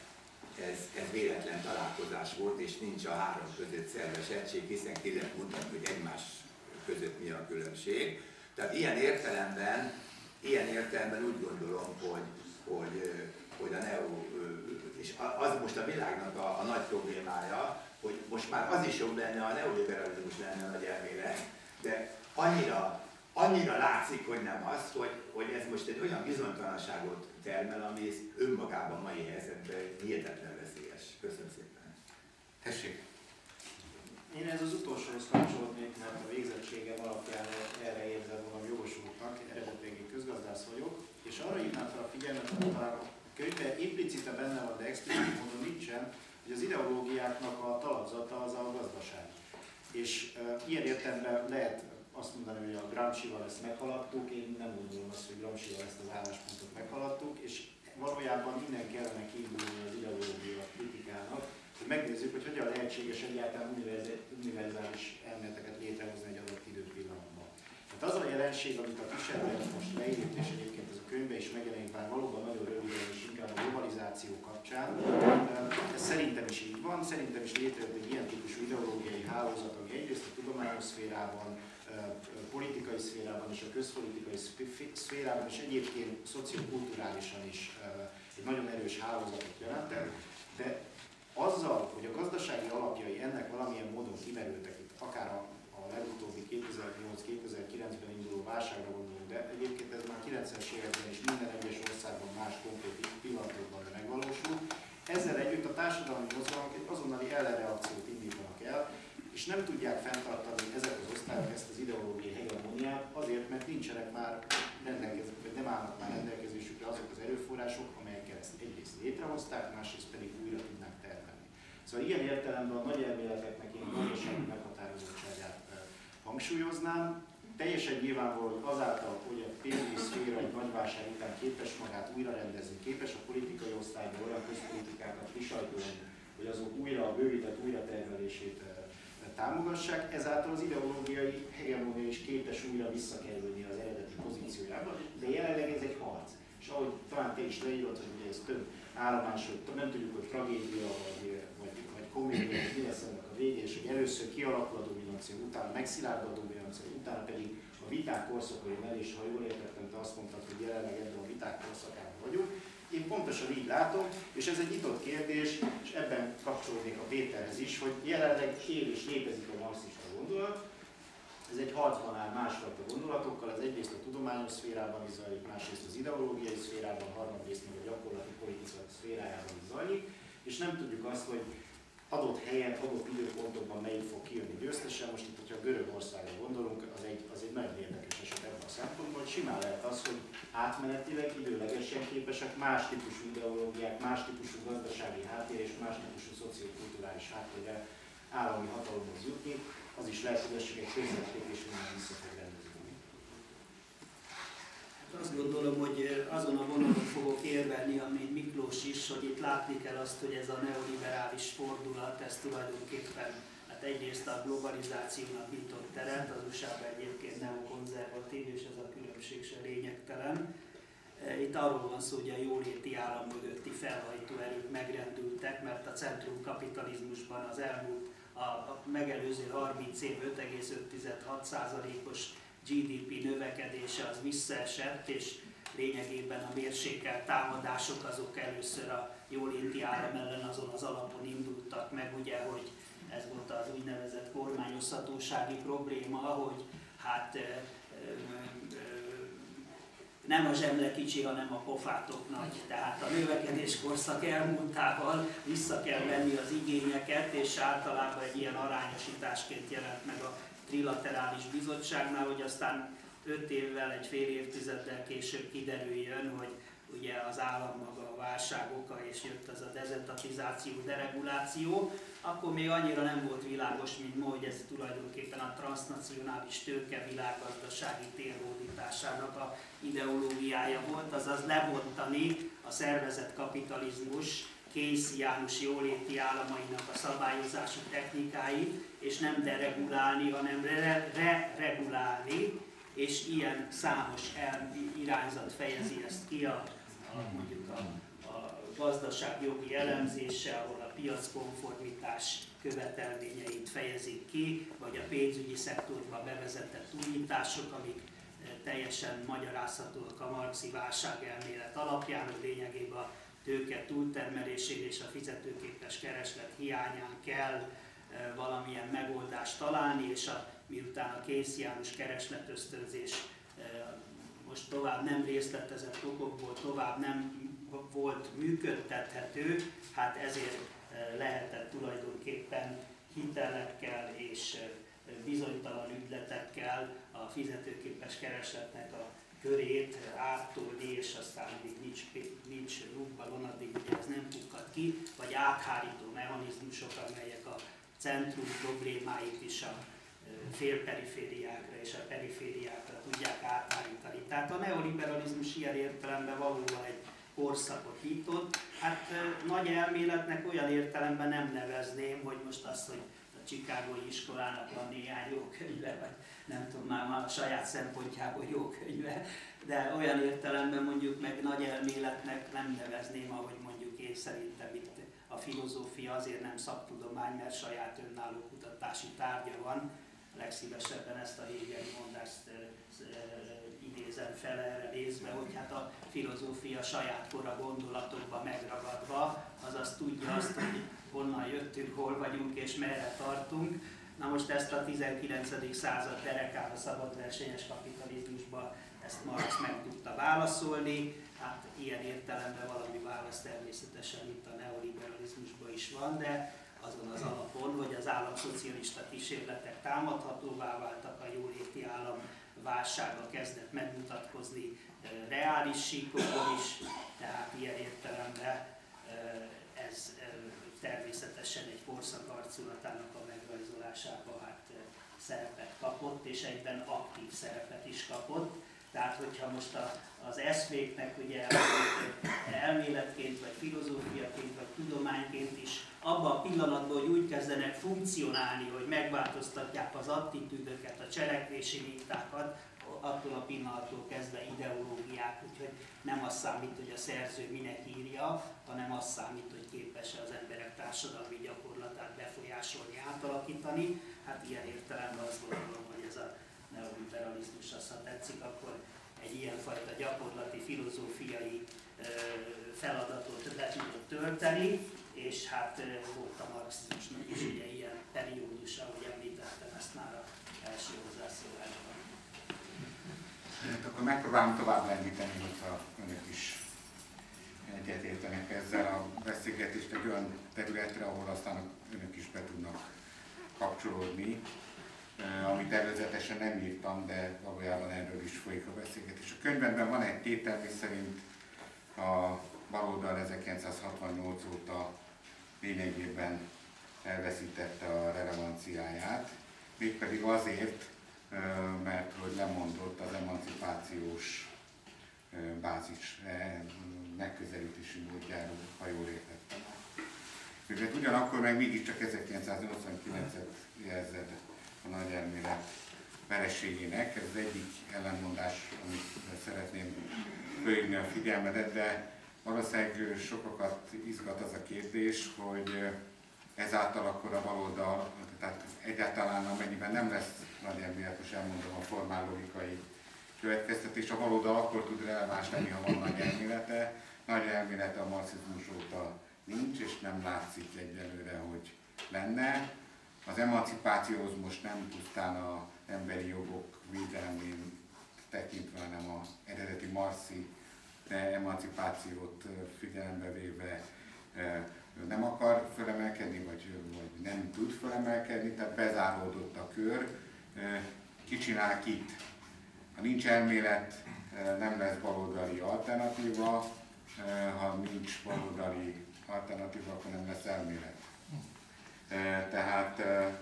ez véletlen találkozás volt, és nincs a három között szerves egység, hiszen ki lehet mutatni, hogy egymás között mi a különbség. Tehát ilyen értelemben úgy gondolom, hogy a és az most a világnak a nagy problémája, hogy most már az is jobb lenne, a neoliberalizmus lenne a nagy elmélet, de annyira látszik, hogy nem az, hogy ez most egy olyan bizonytalanságot termel, ami önmagában mai helyzetben hihetetlen veszélyes. Köszönöm szépen. Tessék! Én ez az utolsóhoz kapcsolódnék, mert a végzettségem alapján erre érzem magam jogosultnak, eredetileg közgazdász vagyok, és arra hívnám fel a figyelmet, hogy talán a könyvben implicite benne van, de explicit módon nincsen, hogy az ideológiáknak a talapzata az a gazdaság. És ilyen értelemben lehet azt mondani, hogy a Gramscival ezt meghaladtuk, én nem gondolom azt, hogy Gramscival ezt az álláspontot meghaladtuk, és valójában minden kellene kiindulni az ideológia kritikának, hogy megnézzük, hogy hogyan lehetséges egyáltalán univerzális elméleteket létrehozni egy adott időpillanatban. Tehát az a jelenség, amit a Kisendler most leírt, és egyébként ez a könyvben is megjelenik, bár valóban nagyon röviden és inkább a globalizáció kapcsán, ez szerintem is így van, szerintem is létrejött egy ilyen típusú ideológiai hálózat, ami egyrészt a tudományos szférában, politikai szférában és a közpolitikai szférában, és egyébként szociokulturálisan is egy nagyon erős hálózatot jelentett, de azzal, hogy a gazdasági alapjai ennek valamilyen módon kimerültek itt, akár a legutóbbi 2008 2008-2009-ben induló válságra gondolunk, de egyébként ez már 90-es években is minden egyes országban más konkrét pillanatokban megvalósul. Ezzel együtt a társadalmi mozgalmak egy azonnali ellenreakciót indítanak el, és nem tudják fenntartani ezek az osztályok ezt az ideológiai hegemóniát, azért, mert nincsenek már vagy nem állnak már rendelkezésükre azok az erőforrások, amelyekkel ezt egyrészt létrehozták, másrészt pedig újra tudnák termelni. Szóval ilyen értelemben a nagy elméleteknek én gazdasági meghatározottságát hangsúlyoznám. Teljesen nyilvánvaló, hogy azáltal, hogy a pénzügyi szféra egy nagy válság után képes magát újra rendezni, képes a politikai osztályban olyan közpolitikákat kisajtolni, hogy azok a bővített újratermelését támogassák, ezáltal az ideológiai hegemónia is képes újra visszakerülni az eredeti pozíciójába, de jelenleg ez egy harc. És ahogy talán te is leírod, hogy ugye ez több állomásod, nem tudjuk, hogy tragédia vagy komédia, hogy mi lesz ennek a vége, és hogy először kialakul a dominancia, utána megszilárd a dominancia, utána pedig a viták korszaka jön el, és ha jól értettem, te azt mondtad, hogy jelenleg ebben a viták korszakában vagyunk. Én pontosan így látom, és ez egy nyitott kérdés, és ebben kapcsolódnék a Péterhez is, hogy jelenleg él és létezik a marxista gondolat. Ez egy harcban áll másfajta gondolatokkal, ez egyrészt a tudományos szférában is zajlik, másrészt az ideológiai szférában, harmadrészt meg a gyakorlati politika szférájában is zajlik, és nem tudjuk azt, hogy adott helyen, adott időpontokban melyik fog kijönni győztesen. Most itt, hogyha Görögországra gondolunk, az egy nagyon érdekes eset ebben a szempontból, hogy simán lehet az, hogy átmenetileg, időlegesen képesek más típusú ideológiák, más típusú gazdasági háttér és más típusú szociokulturális háttérrel állami hatalomhoz jutni. Az is lehet, hogy egy közvették és minden vissza fog rendezni. Azt gondolom, hogy azon a vonalon fogok érvelni, amit Miklós is, hogy itt látni kell azt, hogy ez a neoliberális fordulat, ez tulajdonképpen egyrészt a globalizációnak nyitott teret, az USA-ban egyébként neokonzervatív, és ez a különbség se lényegtelen. Itt arról van szó, hogy a jóléti állam mögötti felhajtó erők megrendültek, mert a centrumkapitalizmusban az elmúlt, a megelőző 30 év 5,5-6%-os GDP növekedése az visszaesett, és lényegében a mérsékelt támadások azok először a jóléti állam ellen azon az alapon indultak meg, ugye, hogy ez volt az úgynevezett kormányozhatósági probléma, hogy hát nem a zsemle kicsi, hanem a pofátok nagy. Tehát a növekedés korszak elmúltával vissza kell venni az igényeket, és általában egy ilyen arányosításként jelent meg a trilaterális bizottságnál, hogy aztán 5 évvel, egy fél évtizeddel később kiderüljön, hogy ugye az állam maga a válság oka, és jött az a dezentatizáció, dereguláció, akkor még annyira nem volt világos, mint ma, hogy ez tulajdonképpen a transznacionális tőke világgazdasági térhódításának a ideológiája volt, azaz lebontani a szervezett kapitalizmus keynesiánus jóléti államainak a szabályozási technikáit, és nem deregulálni, hanem re-regulálni, és ilyen számos irányzat fejezi ezt ki mondjuk a gazdaságjogi elemzése, ahol a piackonformitás követelményeit fejezik ki, vagy a pénzügyi szektorban bevezetett újítások, amik teljesen magyarázhatóak a marxi válságelmélet alapján, hogy lényegében a tőke túltermelésén és a fizetőképes kereslet hiányán kell valamilyen megoldást találni, és miután a keynesiánus keresletösztönzés most tovább nem részletezett okokból tovább nem volt működtethető, hát ezért lehetett tulajdonképpen hitelekkel és bizonytalan ügyletekkel a fizetőképes keresletnek a körét ártolni, és aztán még nincs rúgbalon, addig ugye ez nem pukkad ki, vagy áthárító mechanizmusok, amelyek a centrum problémáit is a félperifériákra és a perifériákra tudják áthárítani. Tehát a neoliberalizmus ilyen értelemben valóban egy korszakot nyitott. Hát nagy elméletnek olyan értelemben nem nevezném, hogy most azt, hogy a chicagói iskolának van néhány jó könyve, vagy nem tudom már a saját szempontjából jó könyve, de olyan értelemben mondjuk meg nagy elméletnek nem nevezném, ahogy mondjuk én szerintem itt a filozófia azért nem szaktudomány, mert saját önálló kutatási tárgya van. Legszívesebben ezt a hegeli mondást idézem fel erre nézve, hogy hát a filozófia saját kora gondolatokba megragadva, azaz tudja azt, hogy honnan jöttünk, hol vagyunk és merre tartunk. Na most ezt a 19. század derekán a szabadversenyes kapitalizmusban ezt Marx meg tudta válaszolni. Hát ilyen értelemben valami válasz természetesen itt a neoliberalizmusban is van, de azon az alapon, hogy az államszocialista kísérletek támadhatóvá váltak, a jóléti állam válsága kezdett megmutatkozni reális síkokon is, tehát ilyen értelemben ez természetesen egy korszak arculatának a megrajzolásában hát szerepet kapott, és egyben aktív szerepet is kapott. Tehát, hogyha most az eszméknek ugye elméletként, vagy filozófiaként, vagy tudományként is abban a pillanatban, hogy úgy kezdenek funkcionálni, hogy megváltoztatják az attitűdöket, a cselekvési mintákat, attól a pillanattól kezdve ideológiák, úgyhogy nem az számít, hogy a szerző minek írja, hanem az számít, hogy képes-e az emberek társadalmi gyakorlatát befolyásolni, átalakítani. Hát ilyen értelemben azt gondolom, hogy ez a neoliberalizmus, azt, ha tetszik, akkor egy ilyenfajta gyakorlati, filozófiai feladatot be tudott tölteni, és hát volt a marxizmusnak is ugye ilyen periódus, ahogy említettem ezt már az első hozzászólásban. Hát akkor megpróbálom tovább lendíteni, hogyha önök is egyetértenek ezzel a beszélgetést egy olyan területre, ahol aztán önök is be tudnak kapcsolódni, amit előzetesen nem írtam, de valójában erről is folyik a beszélgetés. A könyvben van egy tétel, miszerint a baloldal 1968 óta lényegében elveszítette a relevanciáját, mégpedig azért, mert hogy lemondott az emancipációs bázis megközelítési módjáról, ha jól értettem. Mert ugyanakkor meg mégiscsak 1989-et jelzett a nagy elmélet vereségének. Ez az egyik ellenmondás, amit szeretném fölhívni a figyelmedet, de valószínűleg sokakat izgat az a kérdés, hogy ezáltal akkor a baloldal, tehát egyáltalán amennyiben nem lesz nagy elméletes, elmondom a formál logikai következtetés, a baloldal akkor tud releváns lenni, ha van nagy elmélete. Nagy elmélete a marxizmus óta nincs, és nem látszik egyelőre, hogy lenne. Az emancipációhoz most nem pusztán az emberi jogok védelmén tekintve, hanem az eredeti marxi emancipációt figyelembe véve nem akar fölemelkedni, vagy nem tud fölemelkedni, tehát bezáródott a kör. Ki csinál kit? Ha nincs elmélet, nem lesz baloldali alternatíva, ha nincs baloldali alternatíva, akkor nem lesz elmélet. Tehát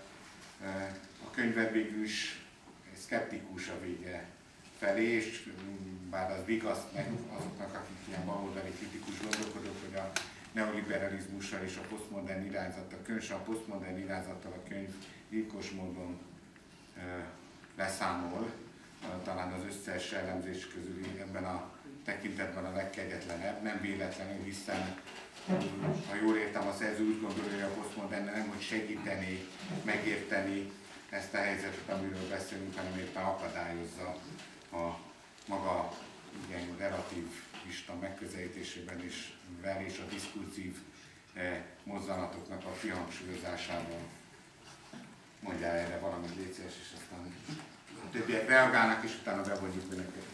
a könyved végül is szkeptikus a vége felé, és bár az vigaszt meg azoknak, akik ilyen baloldali kritikus gondolkodók, hogy a neoliberalizmussal és a posztmodern irányzattal, különösen a posztmodern irányzattal a könyv ilkos módon leszámol, talán az összes elemzés közül ebben a tekintetben a legkegyetlenebb, nem véletlenül, hiszen ha jól értem, a szerző úgy gondolja, hogy a posztmodern nem, hogy segíteni, megérteni ezt a helyzetet, amiről beszélünk, hanem éppen akadályozza a maga igen, relativista megközelítésében is vel és a diszkurzív mozzanatoknak a kihangsúlyozásában. Mondjál erre valamit, légy szíves, és aztán a többiek reagálnak, és utána bevonjuk önöket.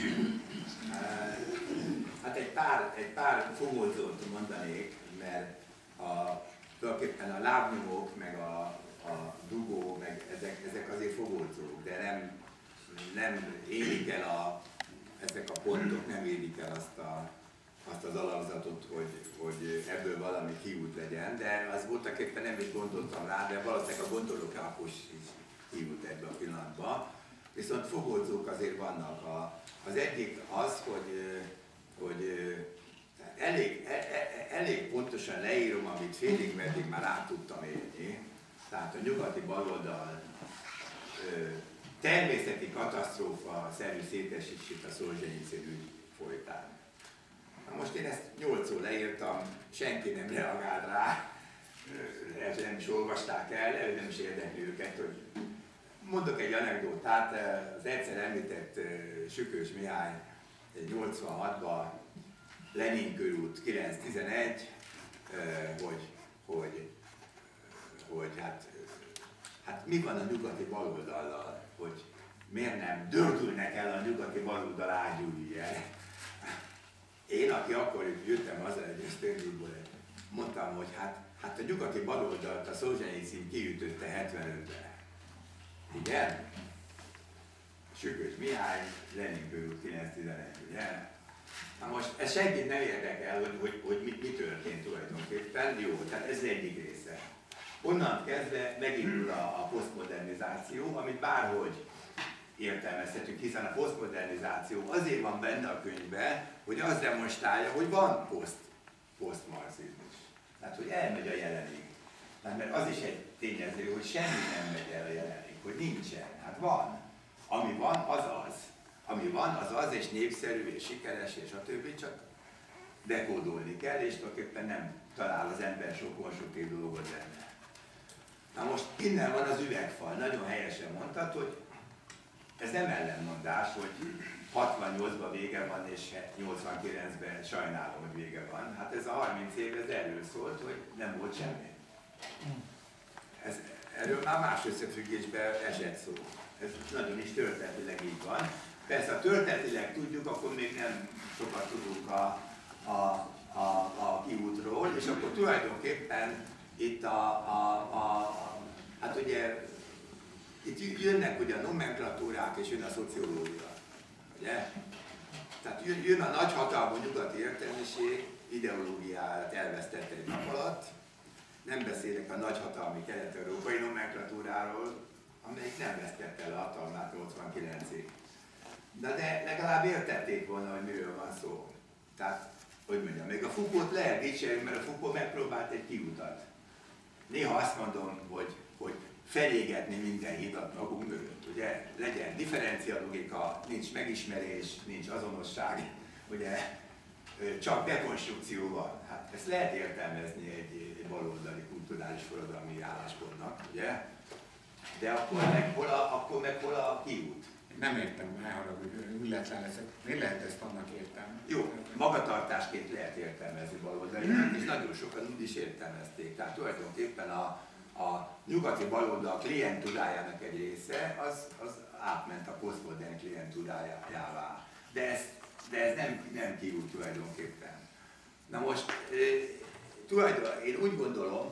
Hát egy pár fogódzót mondanék, mert tulajdonképpen a lábnyomok, meg a dugó, meg ezek azért fogódzók, de nem érik el ezek a pontok nem érik el azt az alapzatot, hogy ebből valami kiút legyen, de az voltak éppen nem is gondoltam rá, de valószínűleg a gondolók akkor is kiút ebbe a pillanatba. Viszont fogódzók azért vannak. Az egyik az, hogy elég pontosan leírom, amit félig meddig már át tudtam élni. Tehát a nyugati baloldal természeti katasztrófa-szerű szétesését a Szolzsenyicin ügy folytán. Na most én ezt 8-szor leírtam, senki nem reagált rá, nem is olvasták el, nem is érdekli őket, hogy mondok egy anekdótát, az egyszer említett Sükös Mihály 86-ban Lenin körút 911, hogy hát hát mi van a nyugati baloldallal, hogy miért nem dördülnek el a nyugati baloldal ágyúi el? Én, aki akkor jöttem haza egy Sztendvikból, mondtam, hogy hát a nyugati baloldalt a Szolzsenyicin kiütötte 75-ben. Igen? Sükös Mihály, Lenin körül 911, ugye? Na most ez senkit nem érdekel, hogy mi történt tulajdonképpen. Jó, tehát ez egyik része. Onnan kezdve megindul a posztmodernizáció, amit bárhogy értelmezhetünk, hiszen a posztmodernizáció azért van benne a könyvben, hogy az demonstrálja, hogy van posztmarxizmus. Tehát, hogy elmegy a jelenig. Mert az is egy tényező, hogy semmi nem megy el a jelenig, hogy nincsen. Hát van. Ami van, az az. Ami van, az az, és népszerű, és sikeres, és a többi, csak dekódolni kell, és tulajdonképpen nem talál az ember sok konstruktív dolgot benne. Na most innen van az üvegfal. Nagyon helyesen mondtad, hogy ez nem ellenmondás, hogy 68-ban vége van, és 89-ben sajnálom, hogy vége van. Hát ez a 30 év ez erről szólt, hogy nem volt semmi. Erről már más összefüggésben esett szó. Ez nagyon is történetileg így van. Persze, ha történetileg tudjuk, akkor még nem sokat tudunk a kiútról, és akkor tulajdonképpen itt hát ugye, itt jönnek ugye a nomenklatúrák, és jön a szociológia, ugye? Tehát jön a nagyhatalmú nyugati értelmiség, ideológiáját elvesztette egy nap alatt. Nem beszélek a nagyhatalmi kelet-európai nomenklatúráról, amelyik nem vesztette el a hatalmát 89-ig. De legalább értették volna, hogy miről van szó. Tehát, hogy mondjam, még a Foucault lehet dicsérni, mert a Foucault megpróbált egy kiutat. Néha azt mondom, hogy felégetni minden hidat magunk mögött, ugye? Legyen differencialogika, nincs megismerés, nincs azonosság, ugye? Csak dekonstrukció van. Hát ezt lehet értelmezni egy baloldali kulturális forradalmi álláspontnak, ugye? De akkor meg hol a kiút? Nem értem, ne haragudj, illetlen leszek. Miért lehet ezt annak értelme? Jó, magatartásként lehet értelmezni baloldali, és nagyon sokan úgy is értelmezték. Tehát tulajdonképpen a nyugati baloldal klientúrájának egy része, az átment a posztmodern klientúrájává. De ez nem kiút tulajdonképpen. Na most, én úgy gondolom,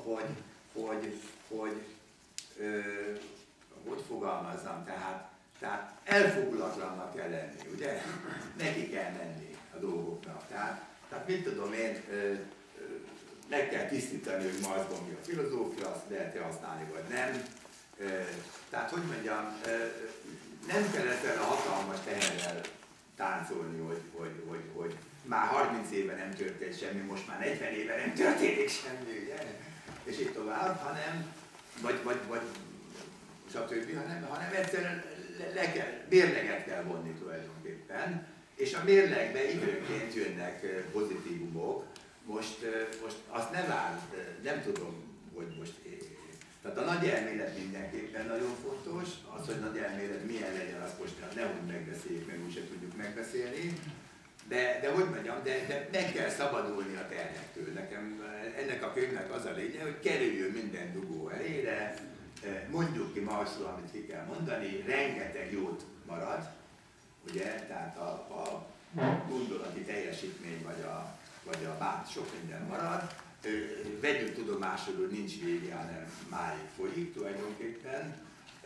hogy fogalmazzam, tehát elfogulatlannak kell lenni, ugye? Neki kell menni a dolgoknak. Tehát mit tudom én, meg kell tisztítani, hogy Marxban mi a filozófia, azt lehet-e használni, vagy nem. Tehát, hogy mondjam, nem kell ezzel a hatalmas teherrel táncolni, hogy már 30 éve nem történt semmi, most már 40 éve nem történik semmi, ugye? És így tovább, hanem, vagy stb., hanem egyszerűen mérleget kell vonni tulajdonképpen, és a mérlegbe időnként jönnek pozitívumok. Most azt nem tudom, hogy most tehát a nagy elmélet mindenképpen nagyon fontos, az, hogy nagy elmélet milyen legyen, azt most nehogy megbeszéljük, meg úgyse tudjuk megbeszélni, de hogy mondjam, de meg kell szabadulni a terhektől. Nekem ennek a könyvnek az a lényeg, hogy kerüljön minden dugó helyére, mondjuk ki Marxról, amit ki kell mondani, rengeteg jót marad, ugye, tehát a gondolati teljesítmény vagy a bát sok minden marad. Vegyük tudomásul, hogy nincs vége, hanem máig folyik tulajdonképpen.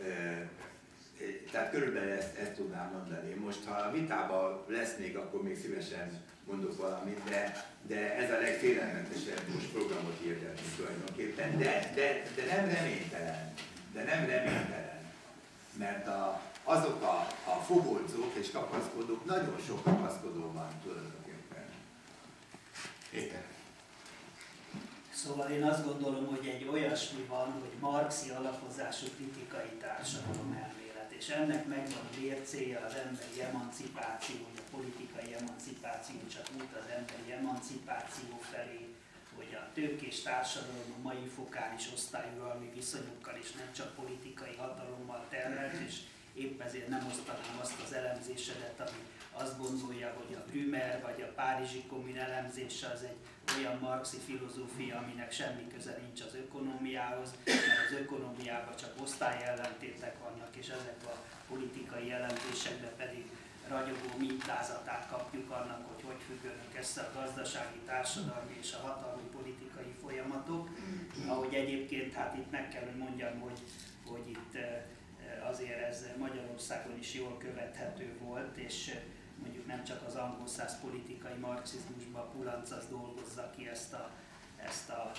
Tehát körülbelül ezt tudnám mondani. Most, ha a vitában lesz még, akkor még szívesen mondok valamit, de ez a legfélelmetesebb most programot hirdetni tulajdonképpen, de nem reménytelen. De nem reménytelen. Mert azok a fogolcók és kapaszkodók, nagyon sok kapaszkodó van tulajdonképpen. Péter. Szóval én azt gondolom, hogy egy olyasmi van, hogy marxi alapozású kritikai társadalomelmélet, és ennek megvan a mércéje, az emberi emancipáció, vagy a politikai emancipáció, csak út az emberi emancipáció felé, hogy a tőkés társadalom a mai fokán is osztályuralmi viszonyokkal és nem csak politikai hatalommal terhelt, és épp ezért nem osztanám azt az elemzésedet, ami azt gondolja, hogy a Brümer vagy a Párizsi Kommun elemzése az egy olyan marxi filozófia, aminek semmi köze nincs az ökonómiához, mert az ökonómiában csak osztályellentétek vannak, és ezek a politikai jelentésekben pedig ragyogó mintázatát kapjuk annak, hogy hogy függőnek össze a gazdasági, társadalmi és a hatalmi politikai folyamatok. Ahogy egyébként, hát itt meg kell, hogy mondjam, hogy itt azért ez Magyarországon is jól követhető volt, és mondjuk nem csak az angol száz politikai marxizmusban Pulancas dolgozza ki ezt a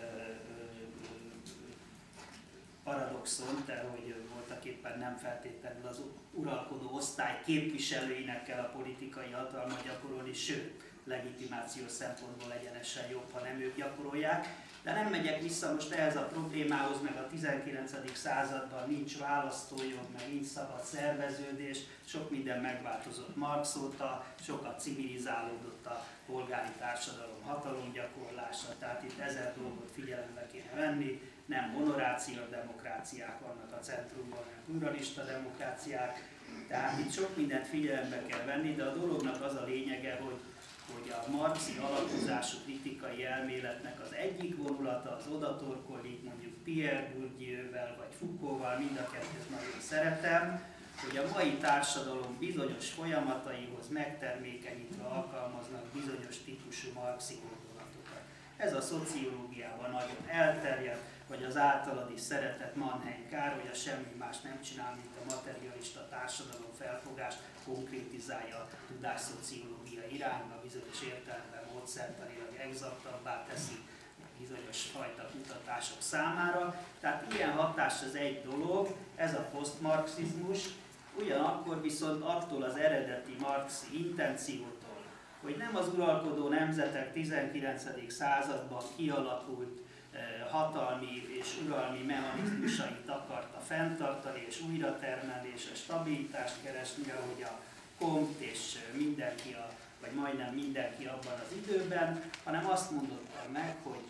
paradoxont, de hogy voltak éppen nem feltétlenül az uralkodó osztály képviselőinek kell a politikai hatalmat gyakorolni, sőt, legitimációs szempontból egyenesen jobb, ha nem ők gyakorolják. De nem megyek vissza most ehhez a problémához, meg a 19. században nincs választójog, meg nincs szabad szerveződés, sok minden megváltozott Marx óta, sokat civilizálódott a polgári társadalom hatalomgyakorlása, tehát itt 1000 dolgot figyelembe kéne venni, nem honorácia demokráciák vannak a centrumban, hanem pluralista demokráciák, tehát itt sok mindent figyelembe kell venni, de a dolognak az a lényege, hogy a marxi alapozású kritikai elméletnek az egyik vonulata az oda torkollik, mondjuk Pierre Bourdieuvel vagy Foucaultval, mind a kettőt nagyon szeretem, hogy a mai társadalom bizonyos folyamataihoz megtermékenyítve alkalmaznak bizonyos típusú marxi gondolatokat. Ez a szociológiában nagyon elterjedt, vagy az általad is szeretett Mannheim Károly, hogy a semmi más nem csinál, mint a materialista társadalom felfogást konkrétizálja a tudásszociológia irányba, bizonyos értelemben módszertanilag exaktabbá teszi bizonyos fajta kutatások számára. Tehát ilyen hatás az egy dolog, ez a posztmarxizmus, ugyanakkor viszont attól az eredeti marxi intenciótól, hogy nem az uralkodó nemzetek 19. században kialakult hatalmi és uralmi mechanizmusait akarta fenntartani és újra termelni és a stabilitást keresni, ahogy a Comte és mindenki, vagy majdnem mindenki abban az időben, hanem azt mondotta meg, hogy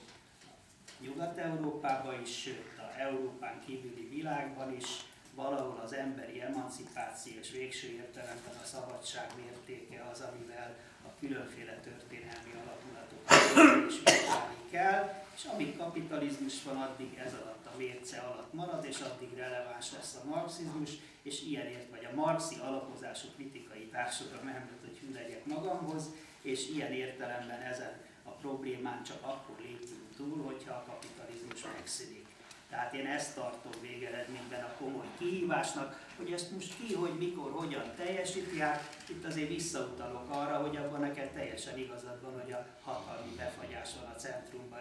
Nyugat-Európában is, sőt a Európán kívüli világban is valahol az emberi emancipáció és végső értelemben a szabadság mértéke az, amivel a különféle történelmi alakulatokat is vizsgálni kell, és amíg kapitalizmus van, addig ez alatt a mérce alatt marad, és addig releváns lesz a marxizmus, és ilyenért, vagy a marxi alapozású kritikai társadalom, említett, hogy hű legyek magamhoz, és ilyen értelemben ezen a problémán csak akkor lépünk túl, hogyha a kapitalizmus megszűnik. Tehát én ezt tartom végeredményben a komoly kihívásnak, hogy ezt most ki, hogy mikor, hogyan teljesíti, hát itt azért visszautalok arra, hogy abban neked teljesen igazad van, hogy a hatalmi befagyás van a centrumban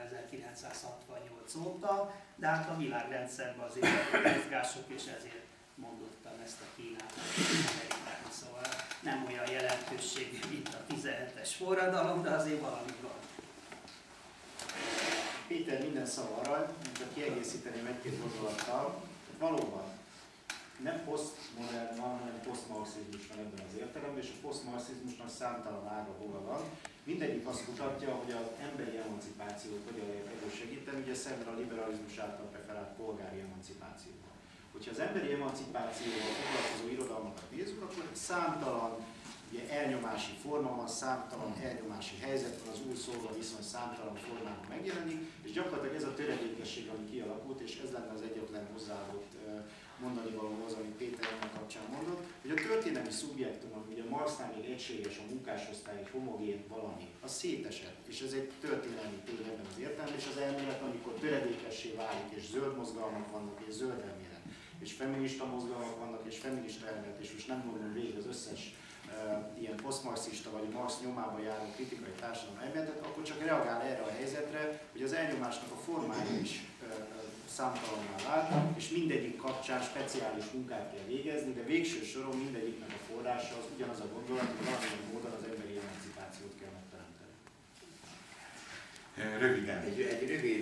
1968 óta, de hát a világrendszerben azért a mozgások, és ezért mondottam ezt a Kínát, Amerikát, szóval nem olyan jelentőségű, mint a 17-es forradalom, de azért valami van. Péter minden szava arany, csak kiegészíteném egy-két gondolattal. Valóban nem posztmodern van, hanem posztmarxizmus van ebben az értelemben, és a posztmarxizmusnak számtalan ága hova van. Mindegyik azt mutatja, hogy az emberi emancipációt hogyan lehet elősegíteni, ugye szemben a liberalizmus által preferált polgári emancipációval. Hogyha az emberi emancipációval foglalkozó irodalmakat nézzük, akkor számtalan ugye elnyomási forma van, számtalan elnyomási helyzet van, az új szolga viszony számtalan formában megjelenik, és gyakorlatilag ez a töredékesség, ami kialakult, és ez lenne az egyetlen hozzáadott mondani valóhoz, amit Péter ennek kapcsán mondott, hogy a történelmi szubjektum, ami ugye Marxnál még egységes, a munkásosztály, egy homogén valami, az szétesett, és ez egy történelmi tény ebben az értelemben, és az elmélet, amikor töredékessé válik, és zöld mozgalmak vannak, és zöld elmélet, és feminista mozgalmak vannak, és feminista elmélet, és most nem mondom végig az összes ilyen posztmarxista vagy Marx nyomába járó kritikai társadalom elméletet, akkor csak reagál erre a helyzetre, hogy az elnyomásnak a formája is számtalanná vált, és mindegyik kapcsán speciális munkát kell végezni, de végső soron mindegyiknek a forrása az ugyanaz a gondolat, hogy valamilyen módon az emberi emancipációt kell megteremteni. Röviden. Egy rövid,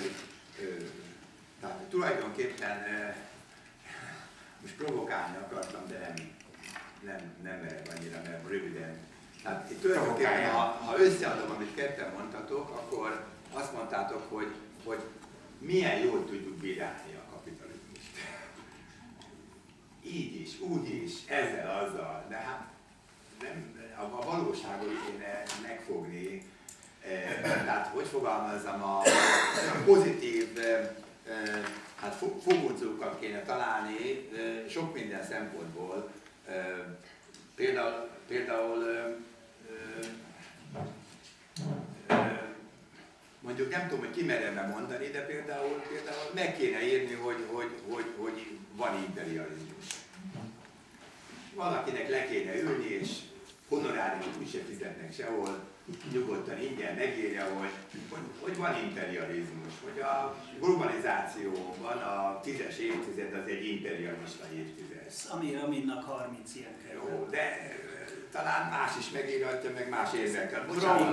tehát tulajdonképpen most provokálni akartam, de nem merek annyira, mert röviden. Hát itt tulajdonképpen, ha összeadom, amit ketten mondtatok, akkor azt mondtátok, hogy milyen jól tudjuk bírálni a kapitalizmust. Így is. úgy is, ezzel, azzal, de hát nem, a valóságot kéne megfogni. Tehát hogy fogalmazzam, a pozitív hát fogódzókat kéne találni sok minden szempontból. Például mondjuk nem tudom, hogy ki merem mondani, de például meg kéne írni, hogy van imperializmus. Valakinek le kéne ülni, és honoráriumot úgyse fizetnek sehol, nyugodtan ingyen megírja, hogy van imperializmus, hogy a globalizációban a 10-es évtized az egy imperialista évtized. Amir Aminnak 30 ilyen kerül. Jó, de talán más is megírhatja, meg más érvekkel.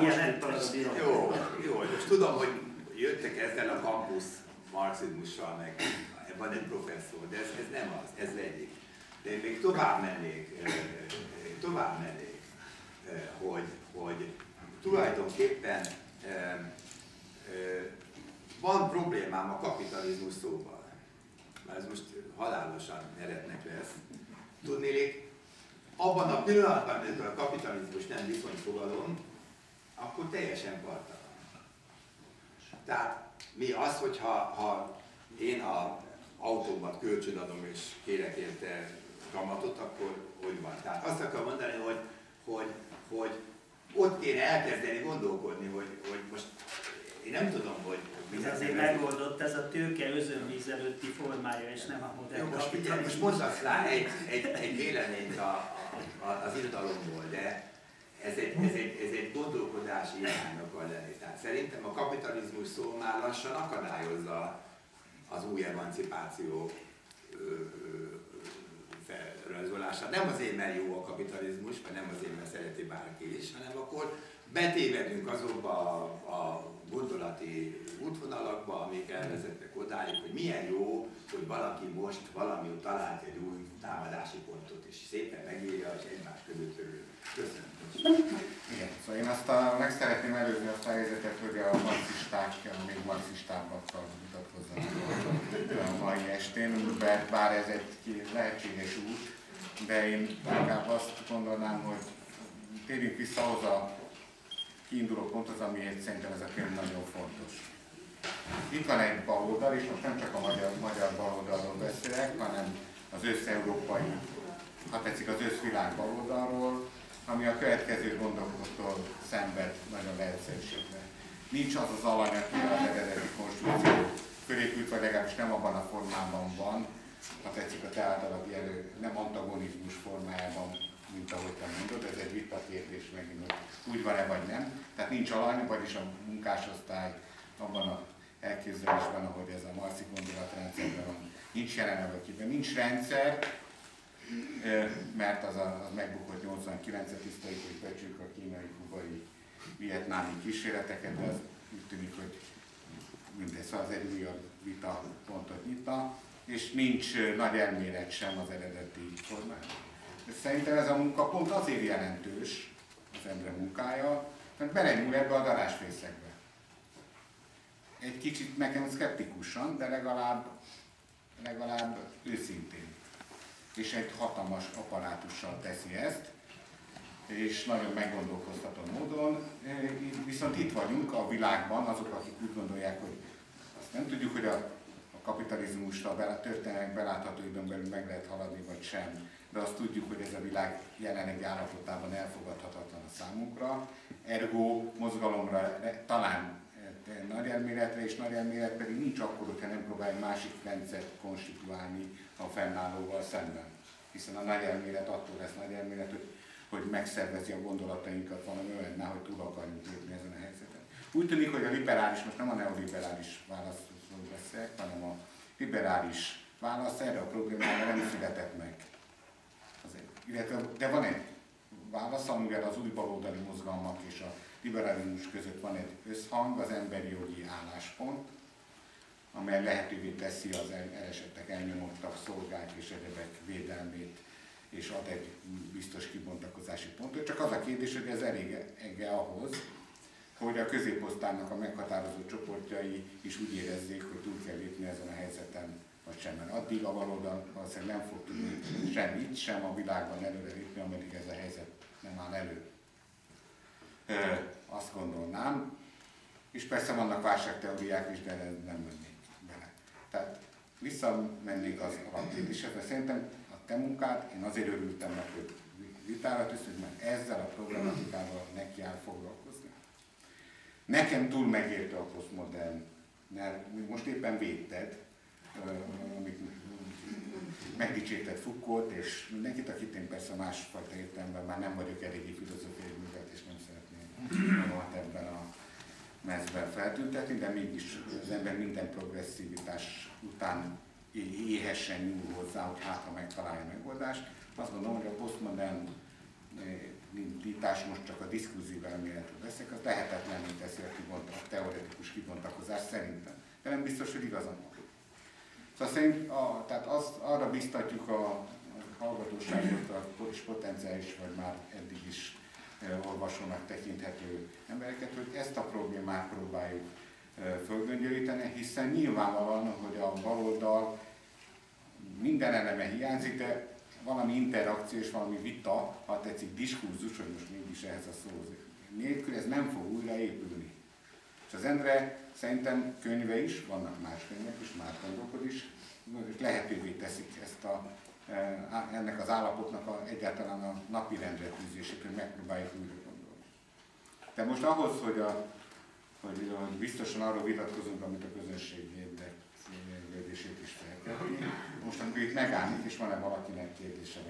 Jó, most tudom, hogy jöttek ezzel a kampusz marxizmussal, meg van egy professzor, de ez nem az, ez egyik. De én még tovább mennék, hogy tulajdonképpen van problémám a kapitalizmus szóval. Ez most halálosan eretnek lesz. Tudnélik, abban a pillanatban, amikor a kapitalizmus nem viszonyfogalom, akkor teljesen partalan. Tehát mi az, hogyha én az autómat kölcsönadom és kérek érte kamatot, akkor hogy van? Tehát azt akar mondani, hogy ott kéne elkezdeni gondolkodni, hogy most én nem tudom, hogy ez azért megoldott, ez a tőke özönvíz előtti formája, és nem a modern kapitalizmus. Most mondasz rá egy véleményt az irodalomból, de ez egy gondolkodási irány akar lenni. Tehát szerintem a kapitalizmus szó már lassan akadályozza az új emancipáció felrajzolását. Nem azért, mert jó a kapitalizmus, vagy nem azért, mert szereti bárki is, hanem akkor betévedünk azokba a gondolati útvonalakba, amik elvezetnek odáig, hogy milyen jó, hogy valaki most valami talált egy új támadási pontot, és szépen megírja, és egymás között örül. Köszönöm. Igen, szóval én meg szeretném előzni azt a helyzetet, hogy a marxisták még marxistábbakkal mutatkozzanak a mai estén, bár ez egy lehetséges út, de én inkább azt gondolnám, hogy térjünk vissza ahhoz a kiinduló ponthoz, amiért szerintem ez a könyv nagyon fontos. Itt van egy baloldal, és most nem csak a magyar baloldalról beszélek, hanem az összeurópai, ha tetszik, az összvilág baloldalról, ami a következő gondolattól szenved nagyon leegyszerűsítve. Nincs az az alany, aki az eredeti konstrukció fölépült, vagy legalábbis nem abban a formában van, ha tetszik a te általad nem antagonizmus formájában, mint ahogy te mondod, ez egy vitakérdés megint, hogy úgy van-e vagy nem. Tehát nincs alany, vagyis a munkásosztály abban az elképzelésben, ahogy ez a marxi gondolatrendszerben van. Nincs jelen ebben, nincs rendszer, mert az megbukott 89-et tiszteljük, hogy becsüljük a kínai, kubai, vietnámi kísérleteket, de az úgy tűnik, hogy mindez az egy újabb vita pontot nyitna, és nincs nagy elmélet sem az eredeti formában. Szerintem ez a munka pont azért jelentős, az Endre munkája, mert belenyúl ebbe a darásfészekbe. Egy kicsit nekem szkeptikusan, de legalább őszintén. És egy hatalmas apparátussal teszi ezt, és nagyon meggondolkoztató módon. Viszont itt vagyunk a világban, azok, akik úgy gondolják, hogy azt nem tudjuk, hogy a kapitalizmust a történelmek belátható időn belül meg lehet haladni, vagy sem. De azt tudjuk, hogy ez a világ jelenlegi állapotában elfogadhatatlan a számunkra. Ergo mozgalomra talán nagy elméletre, és nagy elmélet pedig nincs akkor, hogyha nem próbálj másik rendszert konstituálni a fennállóval szemben. Hiszen a nagy elmélet attól lesz nagy elmélet, hogy megszervezi a gondolatainkat valami olyan, hogy túl akarjunk lépni ezen a helyzeten. Úgy tűnik, hogy a liberális, most nem a neoliberális válaszról beszélek, hanem a liberális válasz erre a problémára nem született meg. De van egy válasz, amivel az új baloldali mozgalmak és a liberalizmus között van egy összhang, az emberi jogi álláspont, amely lehetővé teszi az elesettek, elnyomottak, szolgák és egyebek védelmét, és ad egy biztos kibontakozási pontot. Csak az a kérdés, hogy ez elég-e ahhoz, hogy a középosztálynak a meghatározó csoportjai is úgy érezzék, hogy túl kell lépni ezen a helyzeten vagy sem, mert addig a baloldal valószínűleg nem fog tudni sem itt, sem a világban előre lépni, ameddig ez a helyzet nem áll elő. Azt gondolnám, és persze vannak válságteóriák is, de nem mennék bele. Tehát visszamennék az alapkérdéshez, de szerintem a te munkád, én azért örültem meg, hogy vitára tűztük, mert ezzel a problematikával neki áll foglalkozni. Nekem túl megérte a posztmodern, mert most éppen védted, amit megdicsérted Foucault, és mindenkit, akit én persze másfajta értelemben már nem vagyok eléggé filozófiai művet, és nem szeretném magamat ebben a mezben feltüntetni, de mégis az ember minden progresszivitás után éhesen nyúl hozzá, hogy hát ha megtalálja a megoldást. Azt gondolom, hogy a posztmodern indítás, most csak a diskurzív elméletről beszélek, az lehetetlenné teszi a teoretikus kibontakozást szerintem. De nem biztos, hogy igazam van. Szóval szerint tehát arra biztatjuk a hallgatóságot, és potenciális, vagy már eddig is olvasónak tekinthető embereket, hogy ezt a problémát próbáljuk fölgöngyölíteni, hiszen nyilvánvalóan, hogy a baloldal minden eleme hiányzik, de valami interakció és valami vita, ha tetszik, diskurzus, hogy most mégis ehhez a szó nélkül, ez nem fog újra épülni. És az Endre szerintem könyve is, vannak más könyvek is, más gondokod is, lehetővé teszik ezt ennek az állapotnak egyáltalán a napi rendre tűzését, hogy megpróbáljuk újra gondolni. De most ahhoz, hogy biztosan arról vitatkozunk, amit a közönség érdeklődését is felkelti, most akkor itt megállni, és van-e valakinek kérdése